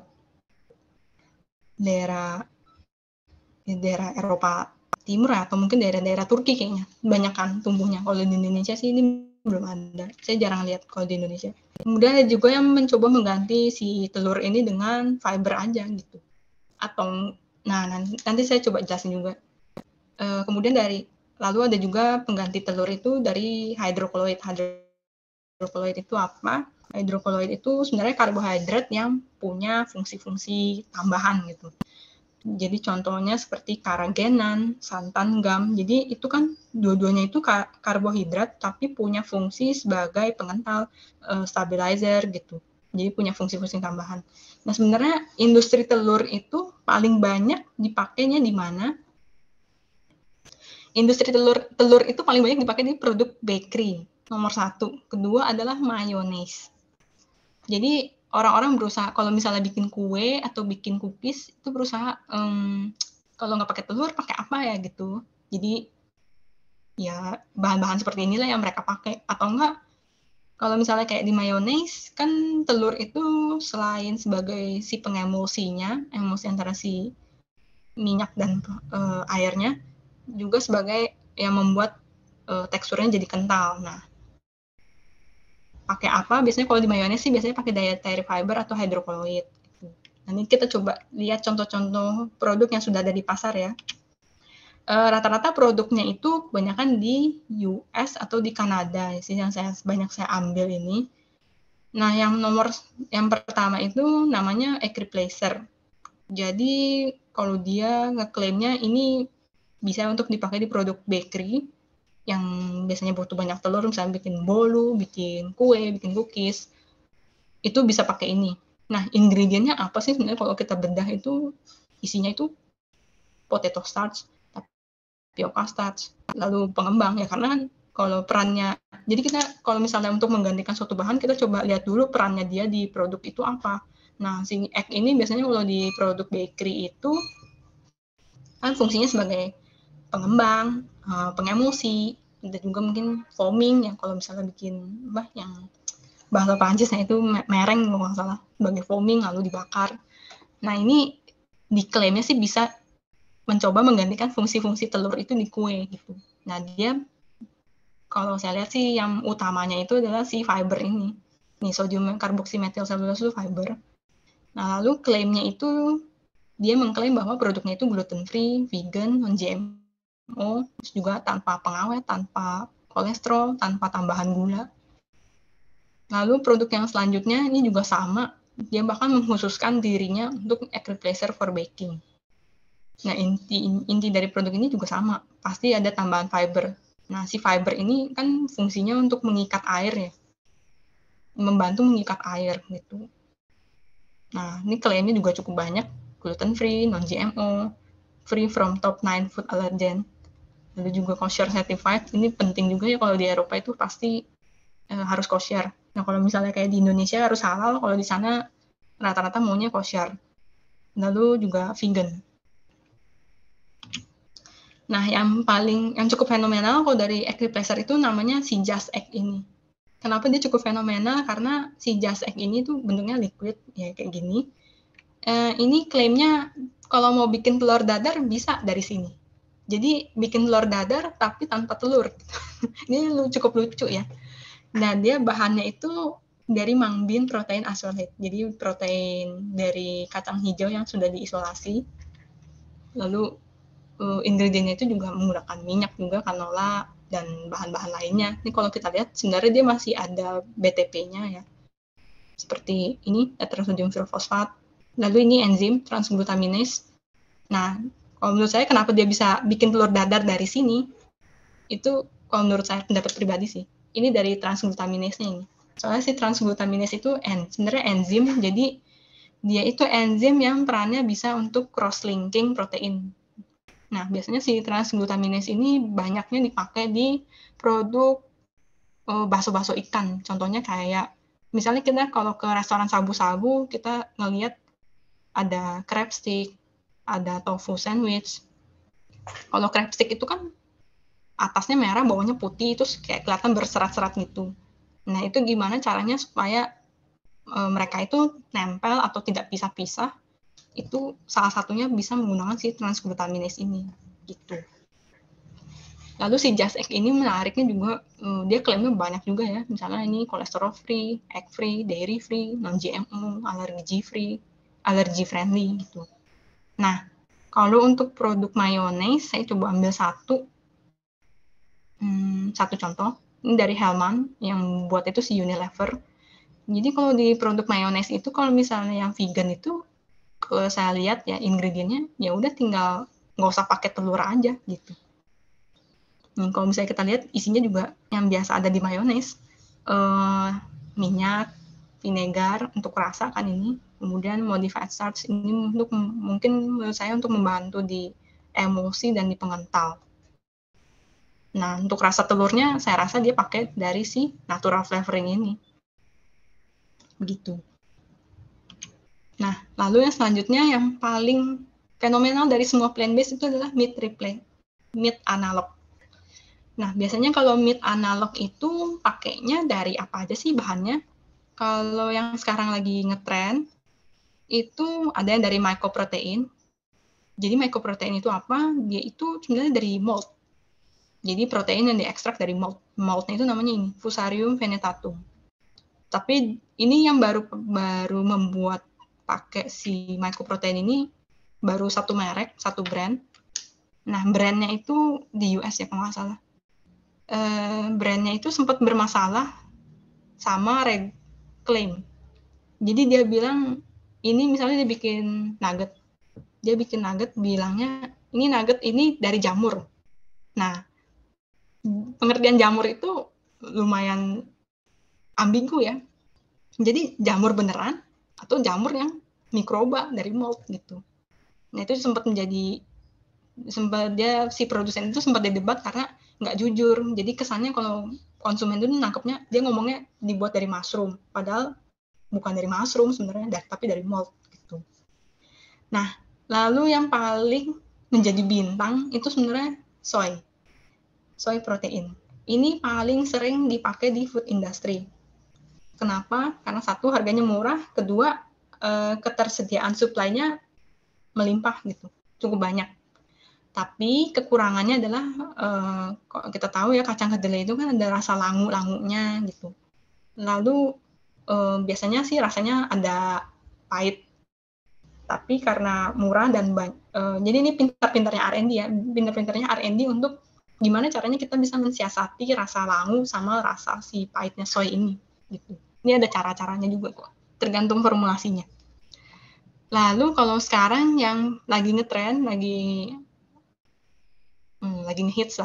[SPEAKER 1] daerah di daerah Eropa Timur atau mungkin daerah-daerah Turki kayaknya banyak kan tumbuhnya. Kalau di Indonesia sih ini belum ada. Saya jarang lihat kalau di Indonesia. Kemudian ada juga yang mencoba mengganti si telur ini dengan fiber aja gitu. Atau nah nanti, nanti saya coba jelasin juga. Uh, kemudian dari lalu ada juga pengganti telur itu dari hydrocolloid. Hydrocolloid itu apa? Hydrocolloid itu sebenarnya karbohidrat yang punya fungsi-fungsi tambahan gitu. Jadi contohnya seperti karagenan, santan, gam. Jadi itu kan dua-duanya itu karbohidrat tapi punya fungsi sebagai pengental, uh, stabilizer gitu. Jadi punya fungsi-fungsi tambahan. Nah sebenarnya industri telur itu paling banyak dipakainya di mana? Industri telur telur itu paling banyak dipakai di produk bakery nomor satu. Kedua adalah mayones. Jadi orang-orang berusaha kalau misalnya bikin kue atau bikin cookies itu berusaha um, kalau nggak pakai telur pakai apa ya gitu. Jadi ya bahan-bahan seperti inilah yang mereka pakai atau enggak kalau misalnya kayak di mayones kan telur itu selain sebagai si pengemulsinya, emulsi antara si minyak dan uh, airnya juga sebagai yang membuat uh, teksturnya jadi kental. Nah, pakai apa? Biasanya kalau di mayones sih biasanya pakai dietary fiber atau hydrocolloid. Nanti kita coba lihat contoh-contoh produk yang sudah ada di pasar ya. Uh, rata-rata produknya itu kebanyakan di U S atau di Kanada sih yang saya banyak saya ambil ini. Nah, yang nomor yang pertama itu namanya egg replacer. Jadi kalau dia ngeklaimnya ini bisa untuk dipakai di produk bakery yang biasanya butuh banyak telur, misalnya bikin bolu, bikin kue, bikin cookies, itu bisa pakai ini. Nah, ingredientnya apa sih sebenarnya kalau kita bedah itu isinya itu potato starch, tapioca starch, lalu pengembang ya karena kan kalau perannya, jadi kita kalau misalnya untuk menggantikan suatu bahan kita coba lihat dulu perannya dia di produk itu apa. Nah, si egg ini biasanya kalau di produk bakery itu kan fungsinya sebagai pengembang, pengemulsi, dan juga mungkin foaming yang kalau misalnya bikin bah yang bahasa Prancisnya itu mereng kalau nggak salah sebagai foaming lalu dibakar. Nah ini diklaimnya sih bisa mencoba menggantikan fungsi-fungsi telur itu di kue gitu. Nah dia kalau saya lihat sih yang utamanya itu adalah si fiber ini. Nih sodium karboksimetil selulose itu fiber. Nah lalu klaimnya itu dia mengklaim bahwa produknya itu gluten free, vegan, non G M O, terus juga tanpa pengawet, tanpa kolesterol, tanpa tambahan gula. Lalu produk yang selanjutnya ini juga sama, dia bahkan mengkhususkan dirinya untuk egg replacer for baking. Nah inti inti dari produk ini juga sama, pasti ada tambahan fiber. Nah si fiber ini kan fungsinya untuk mengikat air ya, membantu mengikat air gitu. Nah ini klaimnya juga cukup banyak, gluten free, non G M O, free from top nine food allergen. Lalu juga kosher certified, ini penting juga ya kalau di Eropa itu pasti eh, harus kosher. Nah kalau misalnya kayak di Indonesia harus halal, kalau di sana rata-rata maunya kosher. Lalu juga vegan. Nah yang paling, yang cukup fenomenal kalau dari egg replacer itu namanya si Just Egg ini. Kenapa dia cukup fenomenal? Karena si Just Egg ini tuh bentuknya liquid, ya kayak gini. Eh, ini klaimnya kalau mau bikin telur dadar bisa dari sini. Jadi bikin telur dadar tapi tanpa telur. Ini cukup lucu ya. Nah, dia bahannya itu dari mung bean protein isolate. Jadi protein dari kacang hijau yang sudah diisolasi. Lalu uh, ingredientnya itu juga menggunakan minyak juga, canola dan bahan-bahan lainnya. Ini kalau kita lihat sebenarnya dia masih ada B T P-nya ya. Seperti ini tetrasodium fosfat. Lalu ini enzim transglutaminase. Nah, kalau menurut saya kenapa dia bisa bikin telur dadar dari sini? Itu kalau menurut saya pendapat pribadi sih. Ini dari transglutaminase-nya ini. Soalnya si transglutaminase itu en, sebenarnya enzim, jadi dia itu enzim yang perannya bisa untuk cross-linking protein. Nah, biasanya si transglutaminase ini banyaknya dipakai di produk uh, bakso-bakso ikan. Contohnya kayak, misalnya kita kalau ke restoran sabu-sabu, kita ngelihat ada crab stick, ada tofu sandwich. Kalau crab stick itu kan atasnya merah, bawahnya putih, terus kayak kelihatan berserat-serat gitu. Nah, itu gimana caranya supaya e, mereka itu nempel atau tidak pisah-pisah? Itu salah satunya bisa menggunakan si transglutaminase ini, gitu. Lalu si Just Egg ini menariknya juga, uh, dia klaimnya banyak juga ya. Misalnya ini kolesterol free, egg free, dairy free, non G M O, allergy free, allergy friendly gitu. Nah, kalau untuk produk mayones, saya coba ambil satu, hmm, satu contoh. Ini dari Hellman, yang buat itu si Unilever. Jadi kalau di produk mayones itu, kalau misalnya yang vegan itu, kalau saya lihat ya ingredientnya, ya udah tinggal nggak usah pakai telur aja gitu. Hmm, kalau misalnya kita lihat isinya juga yang biasa ada di mayones, uh, minyak, vinegar untuk rasa kan ini, kemudian modified starch ini untuk mungkin menurut saya untuk membantu di emulsi dan di pengental. Nah, untuk rasa telurnya saya rasa dia pakai dari si natural flavoring ini. Begitu. Nah, lalu yang selanjutnya yang paling fenomenal dari semua plant-based itu adalah meat replay, meat analog. Nah, biasanya kalau meat analog itu pakainya dari apa aja sih bahannya? Kalau yang sekarang lagi ngetrend, itu ada yang dari mycoprotein. Jadi mycoprotein itu apa? Dia itu sebenarnya dari malt. Jadi protein yang diekstrak dari malt. Maltnya itu namanya ini, Fusarium venetatum. Tapi ini yang baru baru membuat pakai si mycoprotein ini baru satu merek, satu brand. Nah, brandnya itu di U S ya kalau nggak salah. Uh, brandnya itu sempat bermasalah sama Reclaim. Jadi dia bilang, ini misalnya dia bikin nugget. Dia bikin nugget bilangnya, ini nugget ini dari jamur. Nah, pengertian jamur itu lumayan ambigu ya. Jadi jamur beneran atau jamur yang mikroba dari malt gitu. Nah, itu sempat menjadi sempat dia si produsen itu sempat didebat karena nggak jujur. Jadi kesannya kalau konsumen itu nangkepnya dia ngomongnya dibuat dari mushroom, padahal bukan dari mushroom sebenarnya, tapi dari malt gitu. Nah, lalu yang paling menjadi bintang itu sebenarnya soy, soy protein. Ini paling sering dipakai di food industry. Kenapa? Karena satu harganya murah, kedua eh, ketersediaan supply-nya melimpah gitu, cukup banyak. Tapi kekurangannya adalah uh, kita tahu ya kacang kedelai itu kan ada rasa langu-langunya gitu. Lalu uh, biasanya sih rasanya ada pahit. Tapi karena murah dan banyak, uh, jadi ini pintar-pintarnya R and D ya, pintar-pintarnya R and D untuk gimana caranya kita bisa mensiasati rasa langu sama rasa si pahitnya soy ini gitu. Ini ada cara-caranya juga kok, tergantung formulasinya. Lalu kalau sekarang yang lagi ngetrend, lagi Hmm, lagi ngehits lah.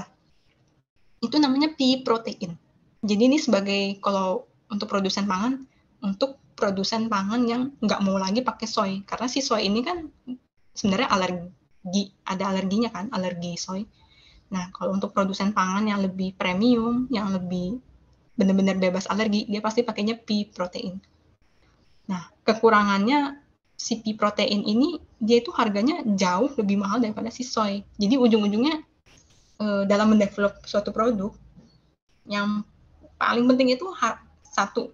[SPEAKER 1] Itu namanya pea protein. Jadi ini sebagai kalau untuk produsen pangan, untuk produsen pangan yang nggak mau lagi pakai soy. Karena si soy ini kan sebenarnya alergi, ada alerginya kan, alergi soy. Nah, kalau untuk produsen pangan yang lebih premium, yang lebih benar-benar bebas alergi, dia pasti pakainya pea protein. Nah, kekurangannya si pea protein ini, dia itu harganya jauh lebih mahal daripada si soy. Jadi ujung-ujungnya dalam mendevelop suatu produk yang paling penting itu satu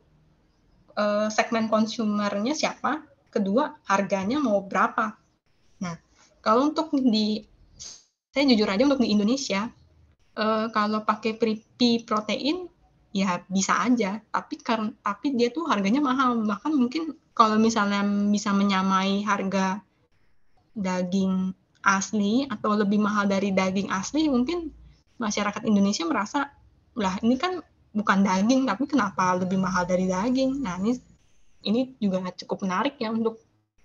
[SPEAKER 1] uh, segmen konsumernya siapa, kedua harganya mau berapa. Nah, kalau untuk di saya jujur aja untuk di Indonesia uh, kalau pakai pea protein ya bisa aja, tapi karena tapi dia tuh harganya mahal, bahkan mungkin kalau misalnya bisa menyamai harga daging asli atau lebih mahal dari daging asli, mungkin masyarakat Indonesia merasa, lah ini kan bukan daging, tapi kenapa lebih mahal dari daging? Nah, ini ini juga cukup menarik ya untuk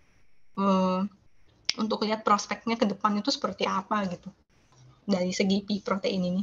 [SPEAKER 1] uh, untuk lihat prospeknya ke depan itu seperti apa gitu dari segi pea protein ini.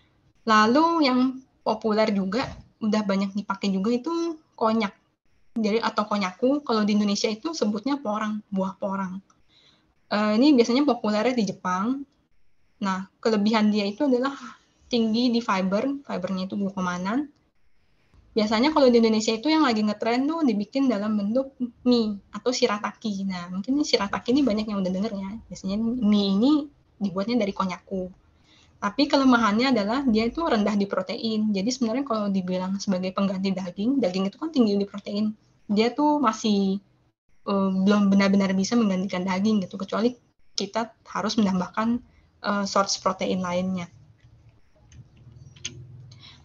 [SPEAKER 1] Lalu yang populer juga udah banyak dipakai juga itu konyak. Jadi atau konyaku kalau di Indonesia itu sebutnya porang, buah porang. Uh, ini biasanya populernya di Jepang. Nah, kelebihan dia itu adalah tinggi di fiber, fibernya itu dua koma enam. Biasanya kalau di Indonesia itu yang lagi ngetren tuh dibikin dalam bentuk mie atau shirataki. Nah, mungkin shirataki ini banyak yang udah denger ya. Biasanya mie ini dibuatnya dari konyaku. Tapi kelemahannya adalah dia itu rendah di protein. Jadi sebenarnya kalau dibilang sebagai pengganti daging, daging itu kan tinggi di protein. Dia tuh masih uh, belum benar-benar bisa menggantikan daging gitu, kecuali kita harus menambahkan uh, source protein lainnya.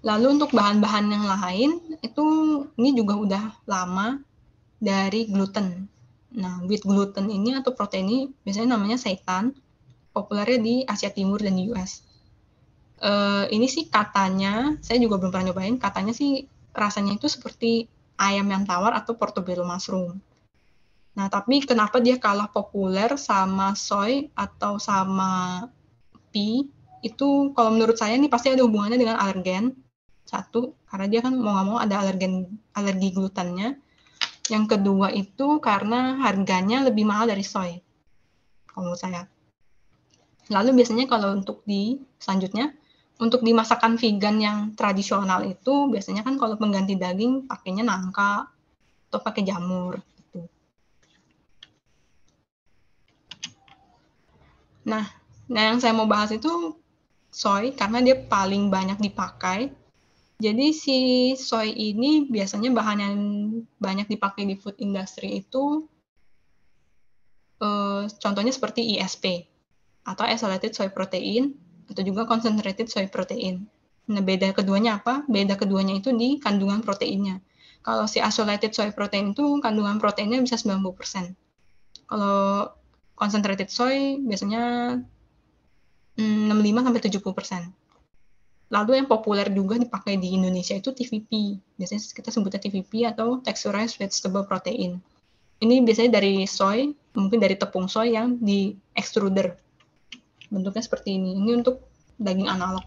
[SPEAKER 1] Lalu untuk bahan-bahan yang lain, itu ini juga udah lama dari gluten. Nah, wheat gluten ini atau protein ini biasanya namanya seitan, populernya di Asia Timur dan di U S. Uh, ini sih katanya, saya juga belum pernah nyobain, katanya sih rasanya itu seperti ayam yang tawar atau portobello mushroom. Nah, tapi kenapa dia kalah populer sama soy atau sama pea, itu kalau menurut saya nih pasti ada hubungannya dengan alergen. Satu, karena dia kan mau nggak mau ada alergen alergi glutennya. Yang kedua itu karena harganya lebih mahal dari soy, kalau menurut saya. Lalu biasanya kalau untuk di selanjutnya, untuk di masakan vegan yang tradisional itu biasanya kan kalau pengganti daging pakainya nangka atau pakai jamur. Gitu. Nah, nah yang saya mau bahas itu soy karena dia paling banyak dipakai. Jadi si soy ini biasanya bahan yang banyak dipakai di food industry itu eh, contohnya seperti I S P atau isolated soy protein atau juga concentrated soy protein. Nah, beda keduanya apa? Beda keduanya itu di kandungan proteinnya. Kalau si isolated soy protein itu kandungan proteinnya bisa sembilan puluh persen. Kalau concentrated soy biasanya enam puluh lima sampai tujuh puluh persen. Lalu yang populer juga dipakai di Indonesia itu T V P. Biasanya kita sebutnya T V P atau texturized vegetable protein. Ini biasanya dari soy, mungkin dari tepung soy yang di extruder. Bentuknya seperti ini. Ini untuk daging analog.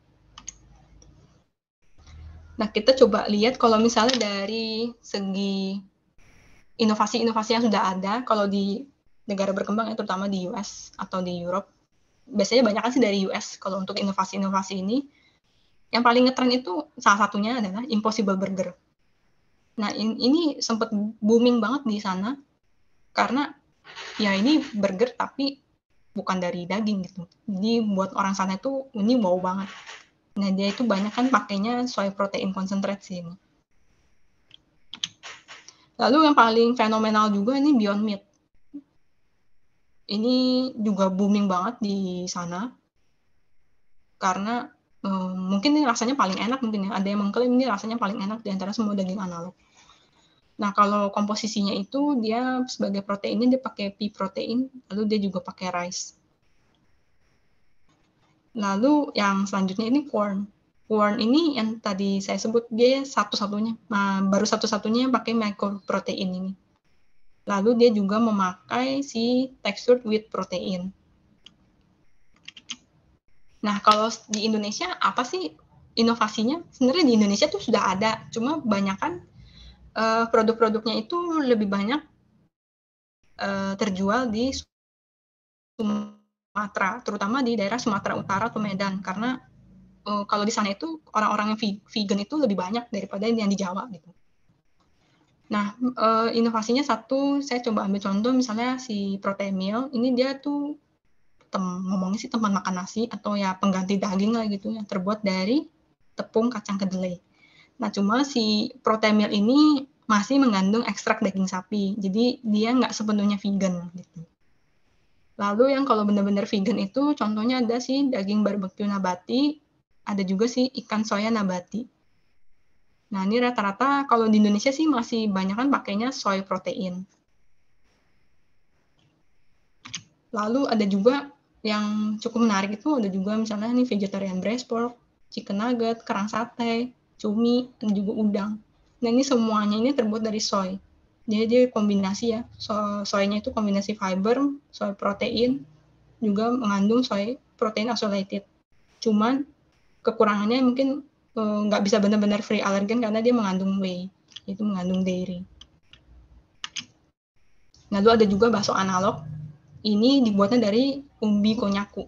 [SPEAKER 1] Nah, kita coba lihat kalau misalnya dari segi inovasi-inovasi yang sudah ada, kalau di negara berkembang, ya, terutama di U S atau di Europe, biasanya banyak kan sih dari U S kalau untuk inovasi-inovasi ini. Yang paling ngetren itu salah satunya adalah Impossible Burger. Nah, ini sempat booming banget di sana karena ya ini burger tapi bukan dari daging gitu. Jadi buat orang sana itu ini wow banget. Nah, dia itu banyak kan pakainya soy protein concentrate sih ini. Lalu yang paling fenomenal juga ini Beyond Meat. Ini juga booming banget di sana karena um, mungkin ini rasanya paling enak mungkin ya. Ada yang mengklaim ini rasanya paling enak di antara semua daging analog. Nah, kalau komposisinya itu dia sebagai proteinnya dia pakai pea protein, lalu dia juga pakai rice. Lalu yang selanjutnya ini corn. Corn ini yang tadi saya sebut dia satu-satunya, nah, baru satu-satunya yang pakai microprotein ini. Lalu dia juga memakai si textured wheat protein. Nah, kalau di Indonesia apa sih inovasinya? Sebenarnya di Indonesia tuh sudah ada, cuma kebanyakan uh, produk-produknya itu lebih banyak uh, terjual di Sumatera, terutama di daerah Sumatera Utara atau Medan, karena uh, kalau di sana itu orang-orang yang vegan itu lebih banyak daripada yang di Jawa gitu. Nah, uh, inovasinya satu, saya coba ambil contoh misalnya si protein meal, ini dia tuh tem, ngomongnya sih teman makan nasi atau ya pengganti daging lah gitu yang terbuat dari tepung kacang kedelai. Nah, cuma si protein meal ini masih mengandung ekstrak daging sapi, jadi dia nggak sepenuhnya vegan gitu. Lalu yang kalau benar-benar vegan itu contohnya ada sih daging barbeque nabati, ada juga sih ikan soya nabati. Nah, ini rata-rata kalau di Indonesia sih masih banyak kan pakainya soy protein. Lalu ada juga yang cukup menarik itu ada juga misalnya nih vegetarian breast pork, chicken nugget, kerang sate, cumi, dan juga udang. Nah, ini semuanya ini terbuat dari soy. Jadi dia kombinasi ya, so, soynya itu kombinasi fiber, soy protein, juga mengandung soy protein isolated. Cuman kekurangannya mungkin nggak uh, bisa benar-benar free allergen karena dia mengandung whey, itu mengandung dairy. Lalu ada juga bakso analog, ini dibuatnya dari umbi konyaku.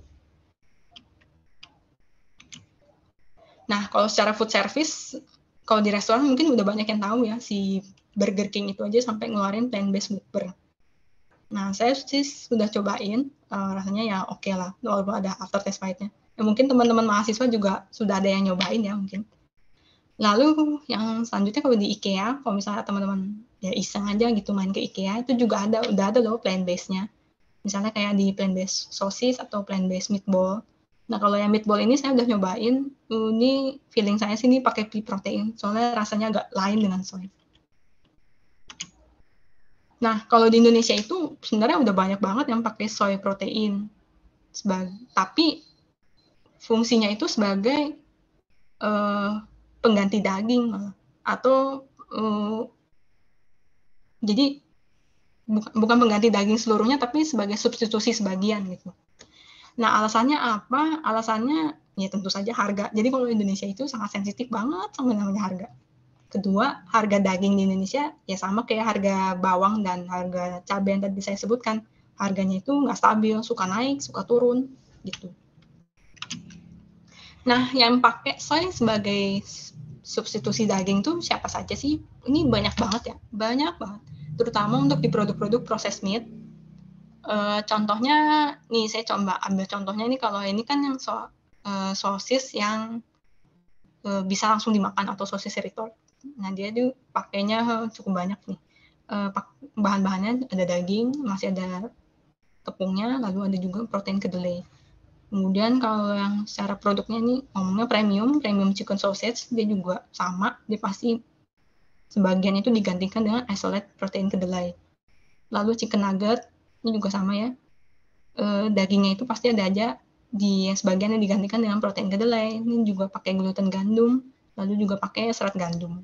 [SPEAKER 1] Nah, kalau secara food service, kalau di restoran mungkin udah banyak yang tahu ya, si Burger King itu aja sampai ngeluarin plant-based burger. Nah, saya sih sudah cobain, uh, rasanya ya oke okay lah, walaupun ada aftertaste pahitnya. Ya, mungkin teman-teman mahasiswa juga sudah ada yang nyobain ya mungkin. Lalu yang selanjutnya kalau di IKEA, kalau misalnya teman-teman ya iseng aja gitu main ke IKEA, itu juga ada, udah ada loh plant-based-nya. Misalnya kayak di plant-based sosis atau plant-based meatball. Nah, kalau yang meatball ini saya udah nyobain, ini feeling saya sih ini pakai pea protein, soalnya rasanya agak lain dengan soy. Nah, kalau di Indonesia itu sebenarnya udah banyak banget yang pakai soy protein. Sebagai, tapi fungsinya itu sebagai uh, pengganti daging malah. Atau uh, jadi bukan, bukan pengganti daging seluruhnya, tapi sebagai substitusi sebagian gitu. Nah, alasannya apa? Alasannya ya tentu saja harga. Jadi kalau Indonesia itu sangat sensitif banget sama namanya harga. Kedua, harga daging di Indonesia ya sama kayak harga bawang dan harga cabai yang tadi saya sebutkan. Harganya itu nggak stabil, suka naik, suka turun, gitu. Nah, yang pakai soy sebagai substitusi daging tuh siapa saja sih? Ini banyak banget ya, banyak banget. Terutama untuk di produk-produk proses meat. Uh, contohnya, nih saya coba ambil contohnya ini kalau ini kan yang so, uh, sosis yang uh, bisa langsung dimakan atau sosis retort. Nah, dia tuh pakainya cukup banyak nih. Uh, bahan-bahannya ada daging, masih ada tepungnya, lalu ada juga protein kedelai. Kemudian kalau yang secara produknya ini ngomongnya premium, premium chicken sausage, dia juga sama, dia pasti sebagian itu digantikan dengan isolate protein kedelai. Lalu chicken nugget, ini juga sama ya. E, dagingnya itu pasti ada aja di sebagiannya digantikan dengan protein kedelai. Ini juga pakai gluten gandum, lalu juga pakai serat gandum.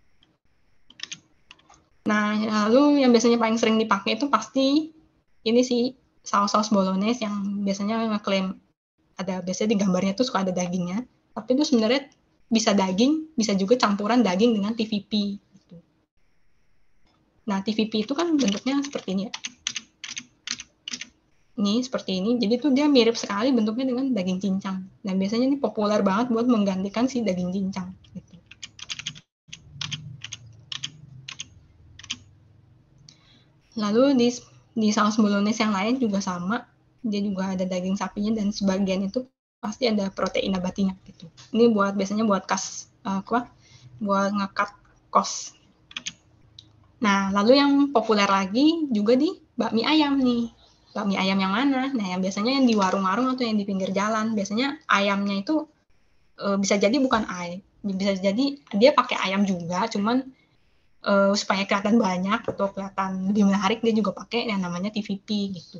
[SPEAKER 1] Nah, lalu yang biasanya paling sering dipakai itu pasti ini sih saus-saus bolognese yang biasanya ngeklaim ada biasanya di gambarnya tuh suka ada dagingnya, tapi itu sebenarnya bisa daging, bisa juga campuran daging dengan T V P. Gitu. Nah, T V P itu kan bentuknya seperti ini ya. Ini seperti ini, jadi tuh dia mirip sekali bentuknya dengan daging cincang. Dan biasanya ini populer banget buat menggantikan si daging cincang. Gitu. Lalu di, di saus bolognese yang lain juga sama, dia juga ada daging sapinya dan sebagian itu pasti ada protein nabatinya gitu. Ini buat biasanya buat kas uh, apa? Buat ngekat kos. Nah, lalu yang populer lagi juga di bakmi ayam nih. Bakmi ayam yang mana? Nah, yang biasanya yang di warung-warung atau yang di pinggir jalan. Biasanya ayamnya itu uh, bisa jadi bukan ayam, bisa jadi dia pakai ayam juga, cuman uh, supaya kelihatan banyak atau kelihatan lebih menarik dia juga pakai yang namanya T V P gitu.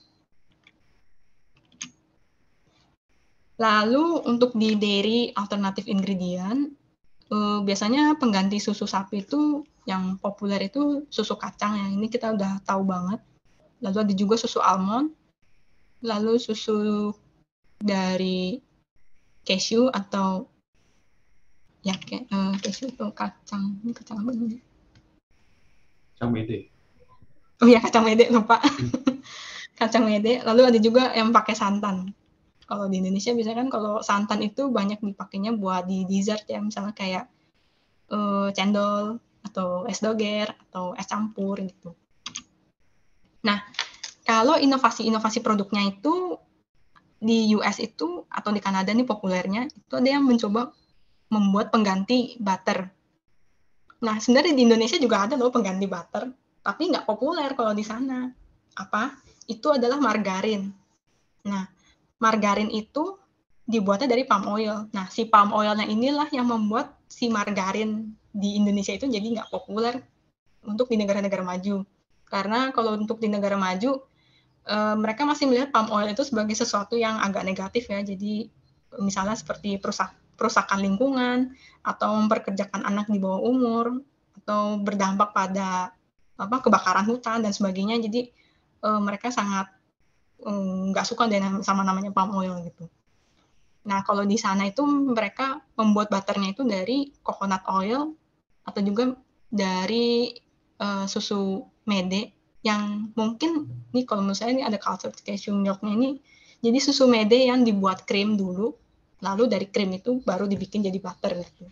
[SPEAKER 1] Lalu untuk di dairy alternative ingredient, uh, biasanya pengganti susu sapi itu yang populer itu susu kacang ya. Ini kita udah tahu banget. Lalu ada juga susu almond, lalu susu dari cashew atau ya kayak uh, cashew atau kacang, ini kacang apa namanya?
[SPEAKER 2] Kacang mede.
[SPEAKER 1] Oh ya kacang mede lupa. Kacang mede. Lalu ada juga yang pakai santan. Kalau di Indonesia biasanya kan kalau santan itu banyak dipakainya buat di dessert ya, misalnya kayak uh, cendol atau es doger atau es campur gitu. Nah, kalau inovasi-inovasi produknya itu di U S itu atau di Kanada nih populernya itu ada yang mencoba membuat pengganti butter. Nah, sebenarnya di Indonesia juga ada loh pengganti butter, tapi nggak populer kalau di sana. Apa? Itu adalah margarin. Nah, margarin itu dibuatnya dari palm oil. Nah, si palm oilnya inilah yang membuat si margarin di Indonesia itu jadi nggak populer untuk di negara-negara maju. Karena kalau untuk di negara maju, uh, mereka masih melihat palm oil itu sebagai sesuatu yang agak negatif ya. Jadi misalnya seperti perusak, perusakan lingkungan atau memperkerjakan anak di bawah umur atau berdampak pada apa kebakaran hutan dan sebagainya. Jadi uh, mereka sangat nggak um, suka dengan sama namanya palm oil gitu. Nah kalau di sana itu mereka membuat butternya itu dari coconut oil atau juga dari uh, susu mede yang mungkin nih kalau menurut saya ini ada cultured cashew milknya ini, jadi susu mede yang dibuat krim dulu, lalu dari krim itu baru dibikin jadi butter gitu.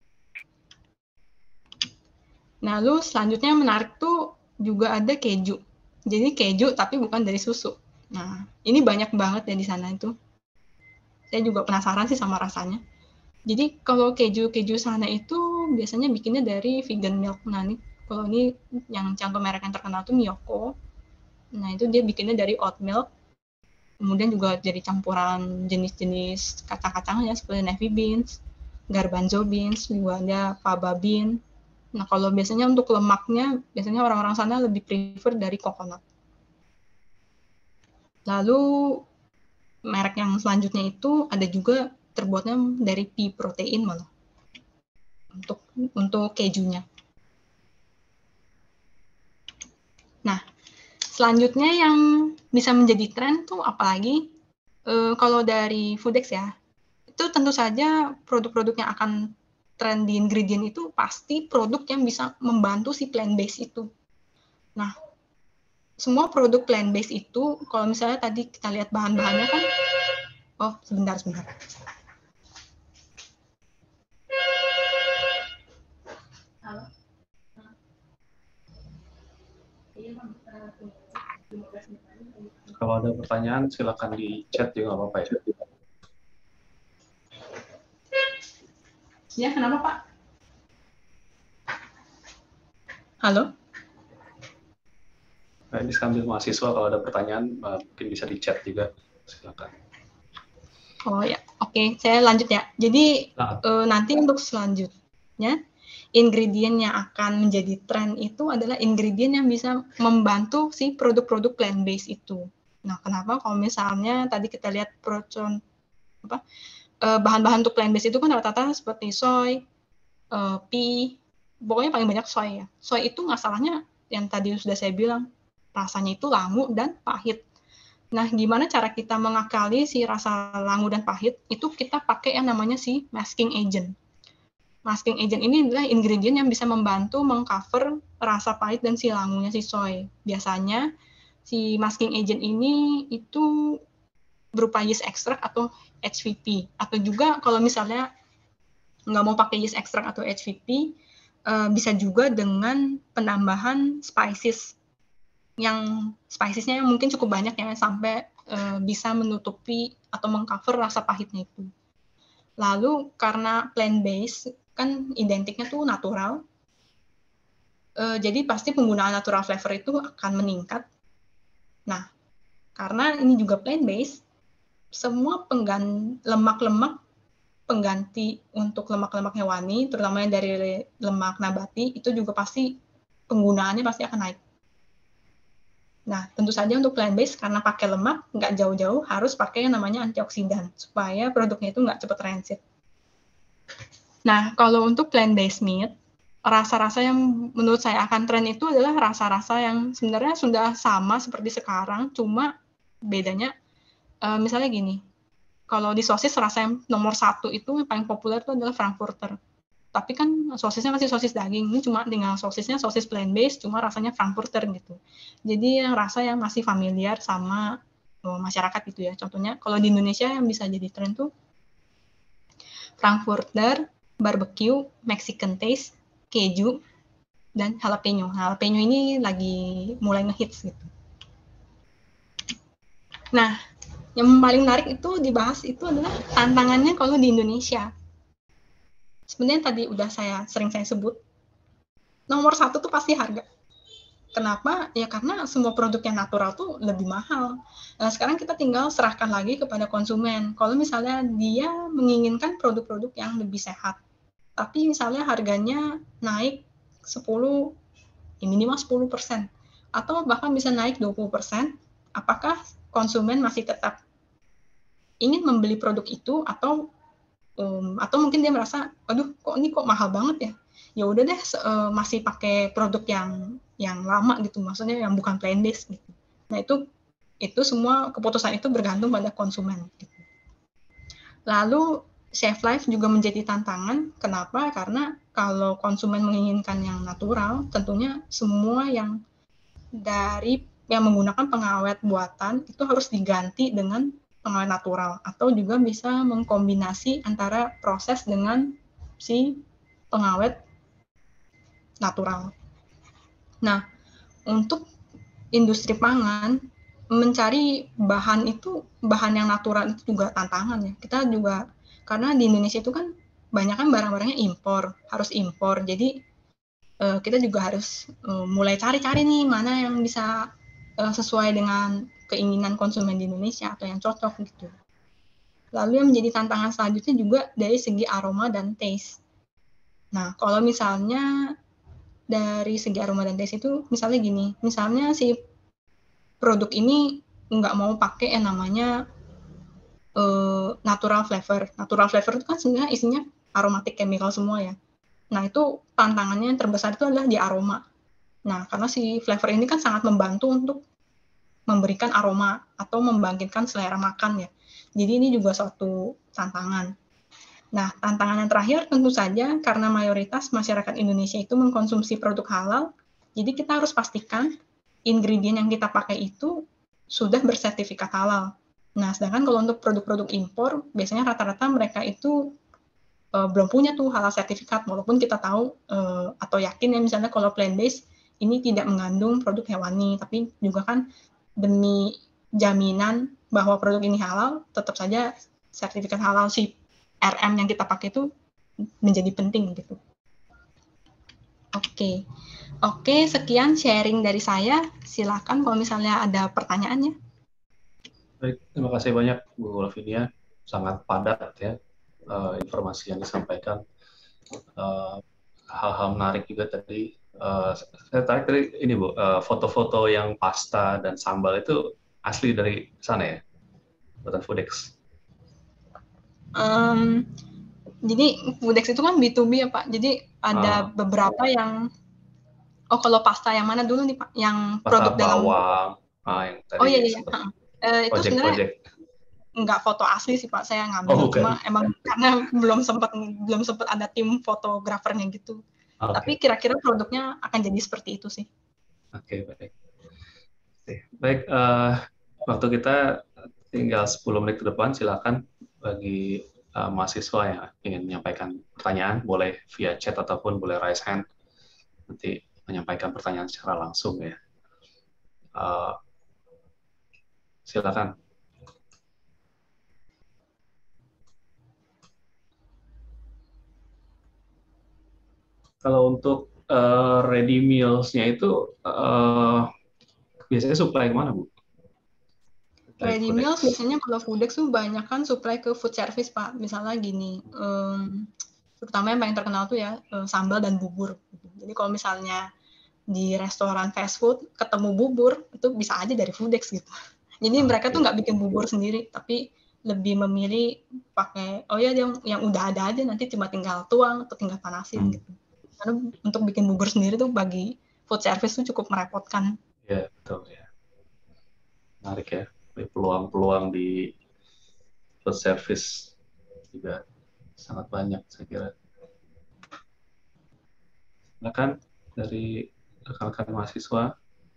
[SPEAKER 1] Nah lalu selanjutnya menarik tuh juga ada keju, jadi keju tapi bukan dari susu. Nah ini banyak banget ya di sana itu. Saya juga penasaran sih sama rasanya. Jadi kalau keju-keju sana itu biasanya bikinnya dari vegan milk. Nah ini kalau ini yang contoh merek yang terkenal tuh Miyoko. Nah itu dia bikinnya dari oat milk. Kemudian juga jadi campuran jenis-jenis kacang-kacangnya seperti navy beans, garbanzo beans, juga ada faba bean. Nah, kalau biasanya untuk lemaknya, biasanya orang-orang sana lebih prefer dari coconut. Lalu merek yang selanjutnya itu ada juga terbuatnya dari pea protein malah untuk untuk kejunya. Nah, selanjutnya yang bisa menjadi tren tuh apalagi e, kalau dari Foodex ya, itu tentu saja produk-produk yang akan tren di ingredient itu pasti produk yang bisa membantu si plant-based itu. Nah, semua produk plant-based itu, kalau misalnya tadi kita lihat bahan-bahannya kan, oh sebentar, sebentar.
[SPEAKER 2] Kalau ada pertanyaan, silakan di chat juga nggak apa-apa ya.
[SPEAKER 1] Ya, kenapa Pak? Halo?
[SPEAKER 2] Nah, ini sambil mahasiswa, kalau ada pertanyaan, mungkin bisa di chat juga. Silakan.
[SPEAKER 1] Oh ya, oke. Okay. Saya lanjut ya. Jadi, nah. uh, nanti untuk selanjutnya, ingredient yang akan menjadi tren itu adalah ingredient yang bisa membantu si produk-produk plant-based itu. Nah, kenapa? Kalau misalnya tadi kita lihat procon, apa, uh, bahan-bahan untuk plant-based itu kan rata-rata seperti soy, uh, pea, pokoknya paling banyak soy ya. Soy itu masalahnya yang tadi sudah saya bilang, rasanya itu langu dan pahit. Nah, gimana cara kita mengakali si rasa langu dan pahit? Itu kita pakai yang namanya si masking agent. Masking agent ini adalah ingredient yang bisa membantu mengcover rasa pahit dan si langunya si soy. Biasanya si masking agent ini itu berupa yeast extract atau H V P. Atau juga kalau misalnya nggak mau pakai yeast extract atau H V P, bisa juga dengan penambahan spices. Yang spicesnya mungkin cukup banyak ya, sampai uh, bisa menutupi atau mengcover rasa pahitnya itu. Lalu karena plant-based kan identiknya tuh natural, uh, jadi pasti penggunaan natural flavor itu akan meningkat. Nah, karena ini juga plant-based, semua pengganti lemak-lemak pengganti untuk lemak-lemak hewani, terutama dari lemak nabati, itu juga pasti penggunaannya pasti akan naik. Nah, tentu saja untuk plant-based, karena pakai lemak, nggak jauh-jauh, harus pakai yang namanya antioksidan, supaya produknya itu nggak cepat rancid. Nah, kalau untuk plant-based meat, rasa-rasa yang menurut saya akan tren itu adalah rasa-rasa yang sebenarnya sudah sama seperti sekarang, cuma bedanya, uh, misalnya gini, kalau di sosis rasa yang nomor satu itu yang paling populer itu adalah Frankfurter. Tapi kan sosisnya masih sosis daging, ini cuma dengan sosisnya sosis plant-based, cuma rasanya Frankfurter gitu. Jadi yang rasa yang masih familiar sama oh, masyarakat gitu ya. Contohnya kalau di Indonesia yang bisa jadi tren tuh Frankfurter, barbecue, Mexican taste, keju, dan jalapeno. Jalapeno ini lagi mulai ngehits gitu. Nah, yang paling menarik itu dibahas itu adalah tantangannya kalau di Indonesia. Sebenarnya tadi udah saya sering saya sebut, nomor satu tuh pasti harga. Kenapa? Ya karena semua produk yang natural tuh lebih mahal. Nah, sekarang kita tinggal serahkan lagi kepada konsumen. Kalau misalnya dia menginginkan produk-produk yang lebih sehat, tapi misalnya harganya naik sepuluh, ya minimal sepuluh persen, atau bahkan bisa naik dua puluh persen, apakah konsumen masih tetap ingin membeli produk itu atau Um, atau mungkin dia merasa, aduh kok ini kok mahal banget ya, ya udah deh uh, masih pakai produk yang yang lama gitu, maksudnya yang bukan plant based gitu. Nah itu itu semua keputusan itu bergantung pada konsumen. Gitu. Lalu shelf life juga menjadi tantangan. Kenapa? Karena kalau konsumen menginginkan yang natural, tentunya semua yang dari yang menggunakan pengawet buatan itu harus diganti dengan pengawet natural, atau juga bisa mengkombinasi antara proses dengan si pengawet natural. Nah, untuk industri pangan mencari bahan itu, bahan yang natural itu juga tantangan ya. Kita juga karena di Indonesia itu kan banyak kan barang-barangnya impor, harus impor. Jadi kita juga harus mulai cari-cari nih mana yang bisa uh, sesuai dengan keinginan konsumen di Indonesia atau yang cocok gitu. Lalu yang menjadi tantangan selanjutnya juga dari segi aroma dan taste. Nah, kalau misalnya dari segi aroma dan taste itu misalnya gini, misalnya si produk ini nggak mau pakai yang namanya uh, natural flavor. Natural flavor itu kan sebenarnya isinya aromatic chemical semua ya. Nah, itu tantangannya yang terbesar itu adalah di aroma. Nah, karena si flavor ini kan sangat membantu untuk memberikan aroma atau membangkitkan selera makan ya. Jadi ini juga suatu tantangan. Nah, tantangan yang terakhir tentu saja karena mayoritas masyarakat Indonesia itu mengkonsumsi produk halal, jadi kita harus pastikan ingredient yang kita pakai itu sudah bersertifikat halal. Nah, sedangkan kalau untuk produk-produk impor, biasanya rata-rata mereka itu uh, belum punya tuh halal sertifikat, walaupun kita tahu uh, atau yakin ya misalnya kalau plant-based ini tidak mengandung produk hewani, tapi juga kan demi jaminan bahwa produk ini halal, tetap saja sertifikat halal si R M yang kita pakai itu menjadi penting gitu. Oke, oke sekian sharing dari saya. Silakan kalau misalnya ada pertanyaannya.
[SPEAKER 2] Baik, terima kasih banyak Bu Lavinia, sangat padat ya uh, informasi yang disampaikan. Uh, hal-hal menarik juga tadi. Uh, saya tarik tadi ini Bu, uh, foto-foto yang pasta dan sambal itu asli dari sana ya, buatan Foodex.
[SPEAKER 1] Um, jadi Foodex itu kan B to B ya Pak. Jadi ada
[SPEAKER 2] Ah.
[SPEAKER 1] beberapa yang, oh kalau pasta yang mana dulu nih Pak? Yang
[SPEAKER 2] Pasta
[SPEAKER 1] produk dalam.
[SPEAKER 2] bawang, ah, yang tadi
[SPEAKER 1] Oh iya iya.
[SPEAKER 2] sempat
[SPEAKER 1] Uh, itu sebenarnya
[SPEAKER 2] project-project.
[SPEAKER 1] nggak foto asli sih Pak, saya ngambil,
[SPEAKER 2] Oh,
[SPEAKER 1] cuma emang karena belum sempat belum sempat ada tim fotografernya gitu.
[SPEAKER 2] Okay.
[SPEAKER 1] Tapi kira-kira produknya akan jadi seperti itu sih.
[SPEAKER 2] Oke, okay, baik. Baik, uh, waktu kita tinggal sepuluh menit ke depan, silakan bagi uh, mahasiswa yang ingin menyampaikan pertanyaan, boleh via chat ataupun boleh raise hand, nanti menyampaikan pertanyaan secara langsung ya. Uh, silakan. Kalau untuk uh, ready meals-nya itu uh, biasanya supply kemana, Bu?
[SPEAKER 1] Ready meals biasanya kalau Foodex tuh banyak kan supply ke food service Pak. Misalnya gini, um, terutama yang paling terkenal tuh ya um, sambal dan bubur. Jadi kalau misalnya di restoran fast food ketemu bubur itu bisa aja dari Foodex gitu. Jadi okay. Mereka tuh nggak bikin bubur sendiri, tapi lebih memilih pakai oh ya yang yang udah ada aja, nanti cuma tinggal tuang atau tinggal panasin hmm. gitu. Karena untuk bikin bubur sendiri tuh bagi food service tuh cukup merepotkan.
[SPEAKER 2] Ya betul ya. Menarik ya. Peluang-peluang di food service juga sangat banyak saya kira. Silakan dari rekan-rekan mahasiswa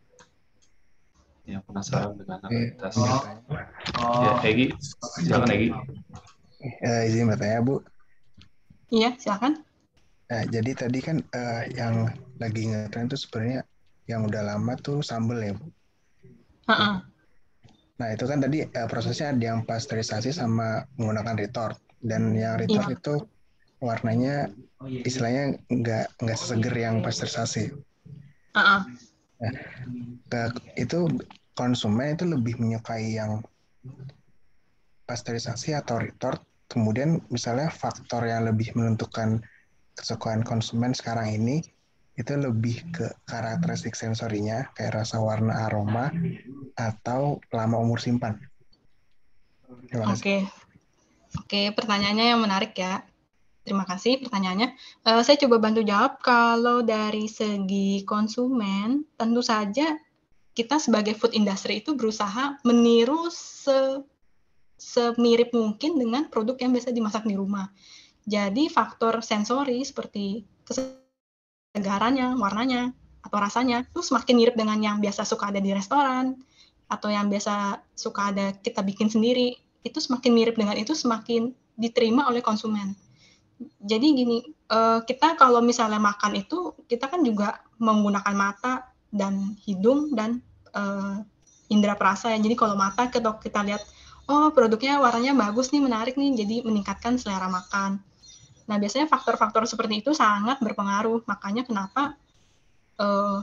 [SPEAKER 2] yang penasaran dengan aktivitas. Oh. Ya, Egi, silakan Egi.
[SPEAKER 3] Uh, izin bertanya Bu.
[SPEAKER 1] Iya, silakan.
[SPEAKER 3] Nah, jadi tadi kan uh, yang lagi ngetren itu sebenarnya yang udah lama tuh sambel ya Bu.
[SPEAKER 1] Uh-uh.
[SPEAKER 3] Nah itu kan tadi uh, prosesnya ada yang pasteurisasi sama menggunakan retort, dan yang retort yeah. itu warnanya istilahnya nggak nggak seseger yang pasteurisasi.
[SPEAKER 1] Uh-uh.
[SPEAKER 3] Nah, ke, itu konsumen itu lebih menyukai yang pasteurisasi atau retort. Kemudian misalnya faktor yang lebih menentukan kesukaan konsumen sekarang ini itu lebih ke karakteristik sensorinya kayak rasa, warna, aroma, atau lama umur simpan.
[SPEAKER 1] Oke, okay. oke, okay, pertanyaannya yang menarik ya. Terima kasih pertanyaannya. Uh, saya coba bantu jawab. Kalau dari segi konsumen, tentu saja kita sebagai food industry itu berusaha meniru se semirip mungkin dengan produk yang biasa dimasak di rumah. Jadi faktor sensori seperti kesegarannya, warnanya, atau rasanya itu semakin mirip dengan yang biasa suka ada di restoran atau yang biasa suka ada kita bikin sendiri. Itu semakin mirip dengan itu semakin diterima oleh konsumen. Jadi gini, kita kalau misalnya makan itu kita kan juga menggunakan mata dan hidung dan uh, indera perasa ya. Jadi kalau mata kita, kita lihat, oh produknya warnanya bagus nih, menarik nih, jadi meningkatkan selera makan. Nah biasanya faktor-faktor seperti itu sangat berpengaruh. Makanya kenapa uh,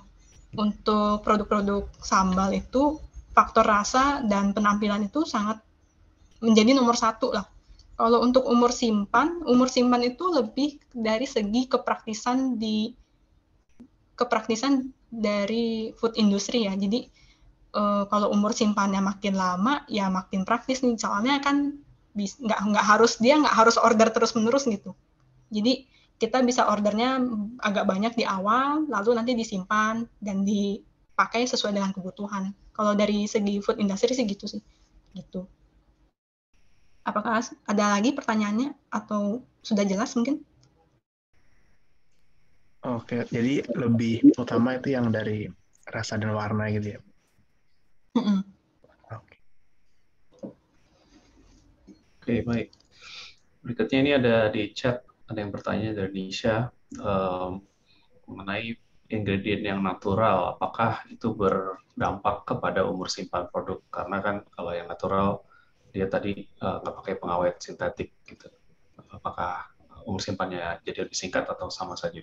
[SPEAKER 1] untuk produk-produk sambal itu faktor rasa dan penampilan itu sangat menjadi nomor satu lah. Kalau untuk umur simpan, umur simpan itu lebih dari segi kepraktisan di kepraktisan dari food industry ya. Jadi uh, kalau umur simpannya makin lama, ya makin praktis nih. Soalnya kan nggak nggak harus dia nggak harus order terus menerus gitu. Jadi kita bisa ordernya agak banyak di awal, lalu nanti disimpan dan dipakai sesuai dengan kebutuhan. Kalau dari segi food industry sih gitu sih, gitu. Apakah ada lagi pertanyaannya atau sudah jelas mungkin?
[SPEAKER 3] Oke, jadi lebih utama itu yang dari rasa dan warna gitu ya.
[SPEAKER 1] Mm-mm.
[SPEAKER 3] Oke.
[SPEAKER 2] Oke, baik. Berikutnya ini ada di chat, ada yang bertanya dari Nisha um, mengenai ingredient yang natural, apakah itu berdampak kepada umur simpan produk? Karena kan kalau yang natural, dia tadi uh, nggak pakai pengawet sintetik gitu. Apakah umur simpannya jadi lebih singkat atau sama saja?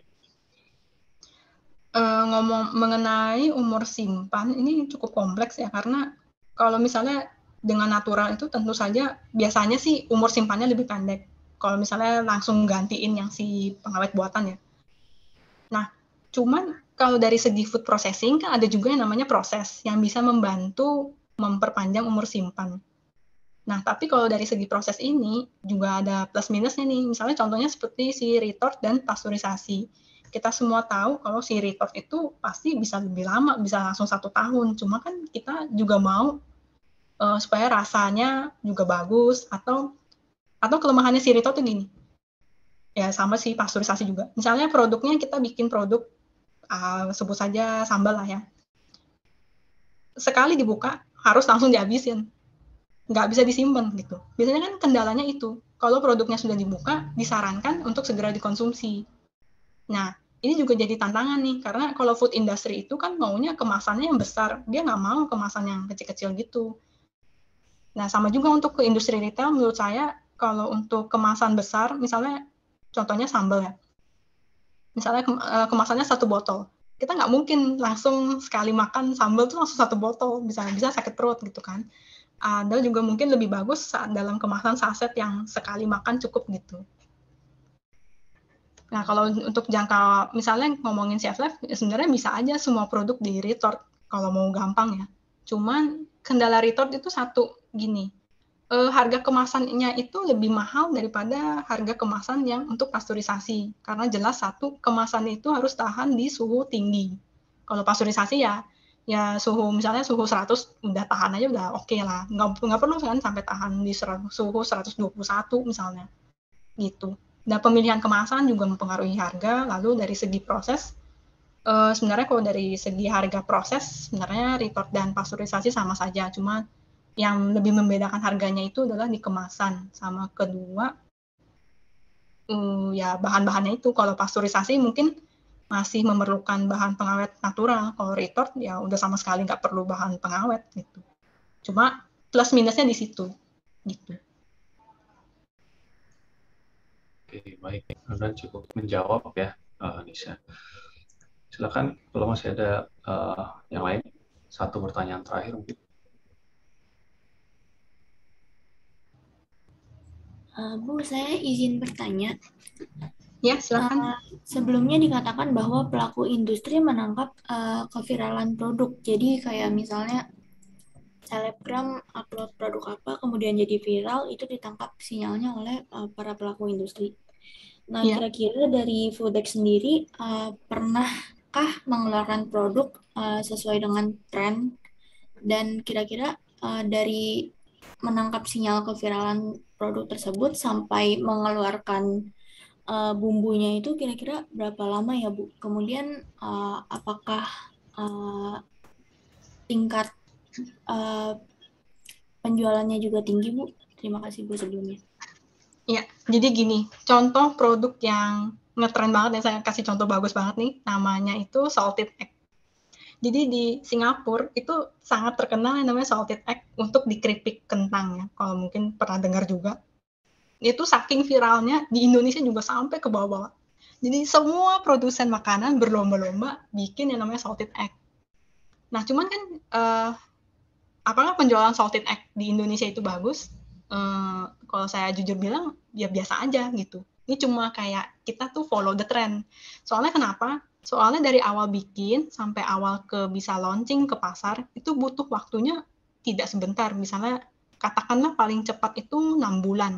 [SPEAKER 1] Uh, ngomong mengenai umur simpan, ini cukup kompleks ya, karena kalau misalnya dengan natural itu tentu saja biasanya sih umur simpannya lebih pendek. Kalau misalnya langsung gantiin yang si pengawet buatan ya. Nah, cuman kalau dari segi food processing kan ada juga yang namanya proses yang bisa membantu memperpanjang umur simpan. Nah, tapi kalau dari segi proses ini juga ada plus minusnya nih. Misalnya contohnya seperti si retort dan pasteurisasi. Kita semua tahu kalau si retort itu pasti bisa lebih lama, bisa langsung satu tahun. Cuma kan kita juga mau uh, supaya rasanya juga bagus, atau atau kelemahannya si retort itu gini. Ya sama sih pasteurisasi juga. Misalnya produknya kita bikin produk uh, sebut saja sambal lah ya. Sekali dibuka harus langsung dihabisin, nggak bisa disimpan gitu. Biasanya kan kendalanya itu, kalau produknya sudah dibuka, disarankan untuk segera dikonsumsi. Nah, ini juga jadi tantangan nih, karena kalau food industry itu kan maunya kemasannya yang besar, dia nggak mau kemasan yang kecil-kecil gitu. Nah, sama juga untuk ke industri retail, menurut saya kalau untuk kemasan besar, misalnya contohnya sambal ya, misalnya kemasannya satu botol, kita nggak mungkin langsung sekali makan sambal tuh langsung satu botol, bisa bisa sakit perut gitu kan. Ada juga mungkin lebih bagus saat dalam kemasan saset yang sekali makan cukup gitu. Nah, kalau untuk jangka, misalnya ngomongin shelf life, ya sebenarnya bisa aja semua produk di retort kalau mau gampang ya. Cuman kendala retort itu satu, gini, eh, harga kemasannya itu lebih mahal daripada harga kemasan yang untuk pasteurisasi. Karena jelas satu, kemasan itu harus tahan di suhu tinggi. Kalau pasteurisasi ya, ya suhu misalnya suhu seratus udah tahan aja udah oke okay lah. Nggak, nggak perlu kan sampai tahan di suhu seratus dua puluh satu misalnya. Gitu. Nah, pemilihan kemasan juga mempengaruhi harga. Lalu dari segi proses, eh, sebenarnya kalau dari segi harga proses, sebenarnya retort dan pasteurisasi sama saja. Cuma yang lebih membedakan harganya itu adalah di kemasan. Sama kedua, uh, ya bahan-bahannya itu. Kalau pasteurisasi mungkin masih memerlukan bahan pengawet natural. Kalau retort ya udah sama sekali nggak perlu bahan pengawet gitu. Cuma plus minusnya di situ. Gitu.
[SPEAKER 2] Oke, baik. Anda cukup menjawab ya, uh, Nisha. Silakan kalau masih ada uh, yang lain. Satu pertanyaan terakhir mungkin.
[SPEAKER 4] Uh, Bu, saya izin bertanya.
[SPEAKER 1] Ya, silakan.
[SPEAKER 4] Uh, sebelumnya dikatakan bahwa pelaku industri menangkap uh, keviralan produk. Jadi kayak misalnya selebgram upload produk apa, kemudian jadi viral, itu ditangkap sinyalnya oleh uh, para pelaku industri. Nah,
[SPEAKER 1] Ya.
[SPEAKER 4] kira-kira dari Fooddex sendiri, uh, pernahkah mengeluarkan produk uh, sesuai dengan tren? Dan kira-kira uh, dari menangkap sinyal keviralan produk tersebut sampai mengeluarkan uh, bumbunya itu kira-kira berapa lama ya, Bu? Kemudian uh, apakah uh, tingkat uh, penjualannya juga tinggi, Bu? Terima kasih, Bu, sebelumnya.
[SPEAKER 1] Ya, jadi gini, contoh produk yang ngetren banget, yang saya kasih contoh bagus banget nih, namanya itu salted egg. Jadi di Singapura itu sangat terkenal yang namanya salted egg untuk di keripik kentang ya, kalau mungkin pernah dengar juga. Itu saking viralnya, di Indonesia juga sampai ke bawah-bawah. Jadi semua produsen makanan berlomba-lomba bikin yang namanya salted egg. Nah, cuman kan uh, apakah penjualan salted egg di Indonesia itu bagus? Uh, kalau saya jujur bilang, ya biasa aja gitu. Ini cuma kayak kita tuh follow the trend. Soalnya kenapa? Soalnya dari awal bikin sampai awal ke bisa launching ke pasar, itu butuh waktunya tidak sebentar. Misalnya, katakanlah paling cepat itu enam bulan.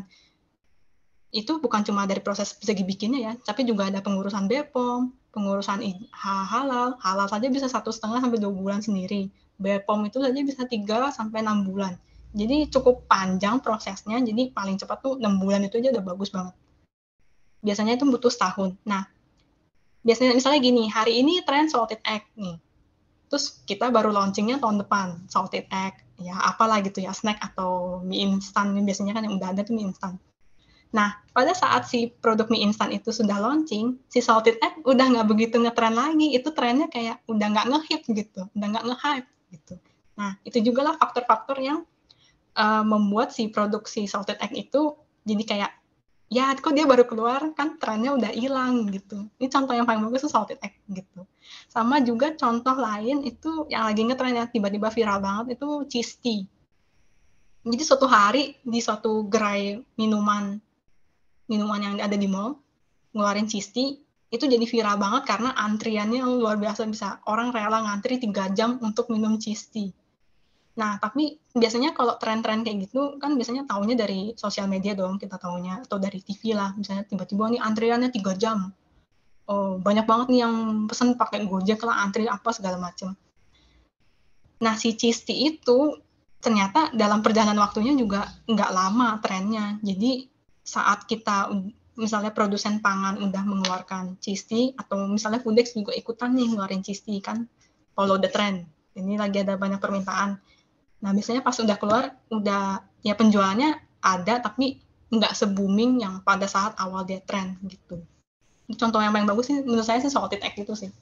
[SPEAKER 1] Itu bukan cuma dari proses segi bikinnya ya, tapi juga ada pengurusan B P O M, pengurusan halal. Halal saja bisa satu setengah sampai dua bulan sendiri. B P O M itu saja bisa tiga sampai enam bulan. Jadi cukup panjang prosesnya, jadi paling cepat tuh enam bulan itu aja udah bagus banget. Biasanya itu butuh setahun. Nah, biasanya misalnya gini, hari ini tren salted egg nih. Terus kita baru launchingnya tahun depan, salted egg. Ya apalah gitu ya, snack atau mie instan. Biasanya kan yang udah ada tuh mie instan. Nah, pada saat si produk mie instan itu sudah launching, si salted egg udah nggak begitu ngetren lagi. Itu trennya kayak udah nggak nge-hit gitu, udah nggak nge-hype gitu. Nah, itu juga lah faktor-faktor yang uh, membuat si produksi salted egg itu jadi kayak, ya kok dia baru keluar, kan trennya udah hilang gitu. Ini contoh yang paling bagus tuh salted egg gitu. Sama juga contoh lain itu yang lagi ngetren ya, tiba-tiba viral banget itu cheese tea. Jadi suatu hari di suatu gerai minuman minuman yang ada di mall, ngeluarin cheese tea, itu jadi viral banget karena antriannya luar biasa, bisa orang rela ngantri tiga jam untuk minum cheese tea. Nah, tapi biasanya kalau tren-tren kayak gitu, kan biasanya taunya dari sosial media dong, kita taunya, atau dari T V lah, misalnya tiba-tiba nih antriannya tiga jam. Oh, banyak banget nih yang pesen pakai Gojek lah, antri apa segala macam. Nah, si cheese tea itu ternyata dalam perjalanan waktunya juga nggak lama trennya. Jadi saat kita misalnya produsen pangan udah mengeluarkan cheese tea, atau misalnya Fooddex juga ikutan nih ngeluarin cheese tea kan, follow the trend. Ini lagi ada banyak permintaan. Nah, biasanya pas udah keluar, udah ya penjualannya ada, tapi nggak se-booming yang pada saat awal dia trend gitu. Contoh yang paling bagus sih, menurut saya sih salted egg itu sih.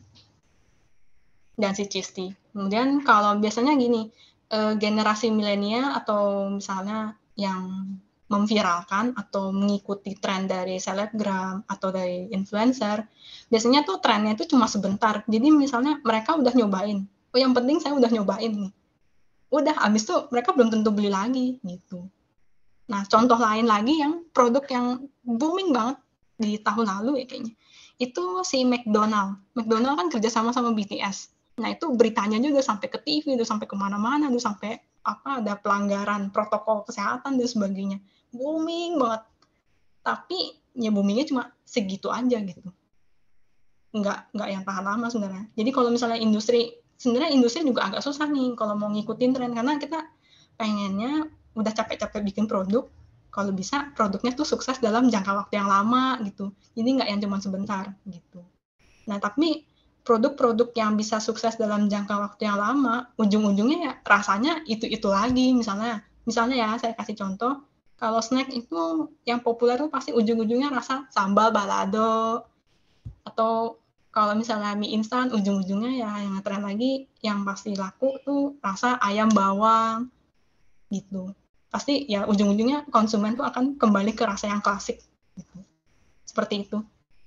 [SPEAKER 1] Dan si cheese tea. Kemudian kalau biasanya gini, eh, generasi milenial atau misalnya yang memviralkan atau mengikuti tren dari selebgram atau dari influencer, biasanya tuh trennya itu cuma sebentar. Jadi misalnya mereka udah nyobain, oh yang penting saya udah nyobain nih. Udah, abis itu mereka belum tentu beli lagi gitu. Nah, contoh lain lagi yang produk yang booming banget di tahun lalu ya kayaknya, itu si McDonald. McDonald kan kerjasama sama B T S. Nah, itu beritanya juga sampai ke T V, udah sampai kemana-mana, udah sampai apa ada pelanggaran protokol kesehatan dan sebagainya. Booming banget. Tapi ya boomingnya cuma segitu aja gitu. Nggak, nggak yang tahan lama sebenarnya. Jadi kalau misalnya industri, sebenarnya industri juga agak susah nih kalau mau ngikutin tren, karena kita pengennya udah capek-capek bikin produk, kalau bisa produknya tuh sukses dalam jangka waktu yang lama gitu. Jadi nggak yang cuma sebentar gitu. Nah, tapi produk-produk yang bisa sukses dalam jangka waktu yang lama, ujung-ujungnya ya rasanya itu-itu lagi. Misalnya, misalnya ya saya kasih contoh, kalau snack itu yang populer tuh pasti ujung-ujungnya rasa sambal balado, atau kalau misalnya mie instan, ujung-ujungnya ya yang ngetren lagi, yang pasti laku tuh rasa ayam bawang, gitu. Pasti ya ujung-ujungnya konsumen tuh akan kembali ke rasa yang klasik. Gitu. Seperti itu.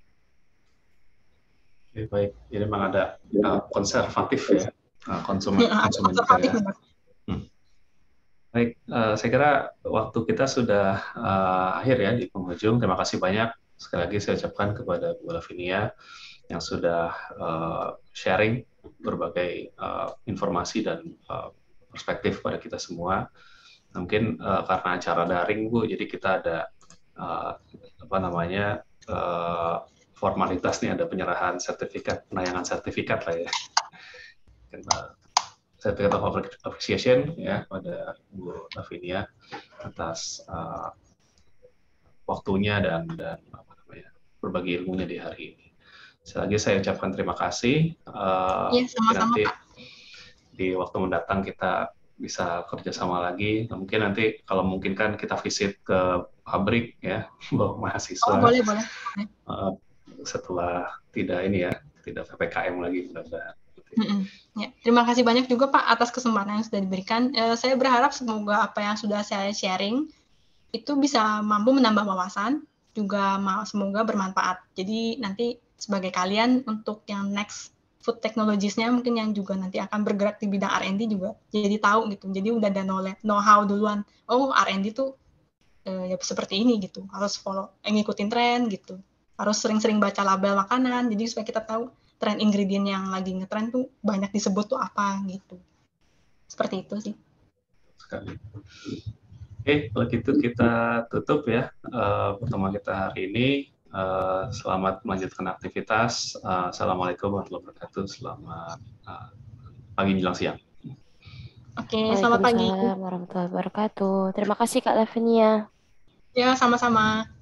[SPEAKER 2] Oke, baik. Jadi memang ada uh, konservatif ya, uh, konsumen,
[SPEAKER 1] Ya,
[SPEAKER 2] konsumen
[SPEAKER 1] konservatif
[SPEAKER 2] ya. Hmm. Baik, uh, saya kira waktu kita sudah uh, akhir ya di penghujung. Terima kasih banyak. Sekali lagi saya ucapkan kepada Bu Lavinia yang sudah uh, sharing berbagai uh, informasi dan uh, perspektif pada kita semua. Mungkin uh, karena acara daring Bu, jadi kita ada uh, apa namanya uh, formalitas nih, ada penyerahan sertifikat, penayangan sertifikat lah ya, sertifikat of appreciation ya pada Bu Lavinia atas uh, waktunya dan dan apa namanya berbagi ilmunya di hari ini. Sekali lagi saya ucapkan terima kasih. Uh,
[SPEAKER 1] ya, sama-sama,
[SPEAKER 2] nanti
[SPEAKER 1] Pak.
[SPEAKER 2] Di waktu mendatang kita bisa kerjasama lagi. Mungkin nanti kalau mungkin kan kita visit ke pabrik ya, bawa mahasiswa.
[SPEAKER 1] Oh, boleh, boleh.
[SPEAKER 2] Uh, setelah tidak ini ya, tidak P P K M lagi mudah-mudahan.
[SPEAKER 1] Mm-mm. Ya, terima kasih banyak juga Pak atas kesempatan yang sudah diberikan. Eh, saya berharap semoga apa yang sudah saya sharing itu bisa mampu menambah wawasan, juga semoga bermanfaat. Jadi nanti sebagai kalian untuk yang next food technologies-nya mungkin yang juga nanti akan bergerak di bidang R and D juga jadi tahu gitu. Jadi udah ada knowledge, know-how duluan. Oh, R and D tuh eh, ya seperti ini gitu. Harus follow, eh, ngikutin tren gitu. Harus sering-sering baca label makanan. Jadi supaya kita tahu tren ingredient yang lagi ngetren tuh banyak disebut tuh apa gitu. Seperti itu sih.
[SPEAKER 2] Sekali. Oke, kalau gitu kita tutup ya uh, pertemuan kita hari ini. Uh, selamat melanjutkan aktivitas. Uh, Assalamualaikum warahmatullahi wabarakatuh. Selamat uh, pagi menjelang siang.
[SPEAKER 1] Oke, selamat pagi.
[SPEAKER 5] Waalaikumsalam warahmatullahi wabarakatuh. Terima kasih Kak Lavinia.
[SPEAKER 1] Ya, sama-sama.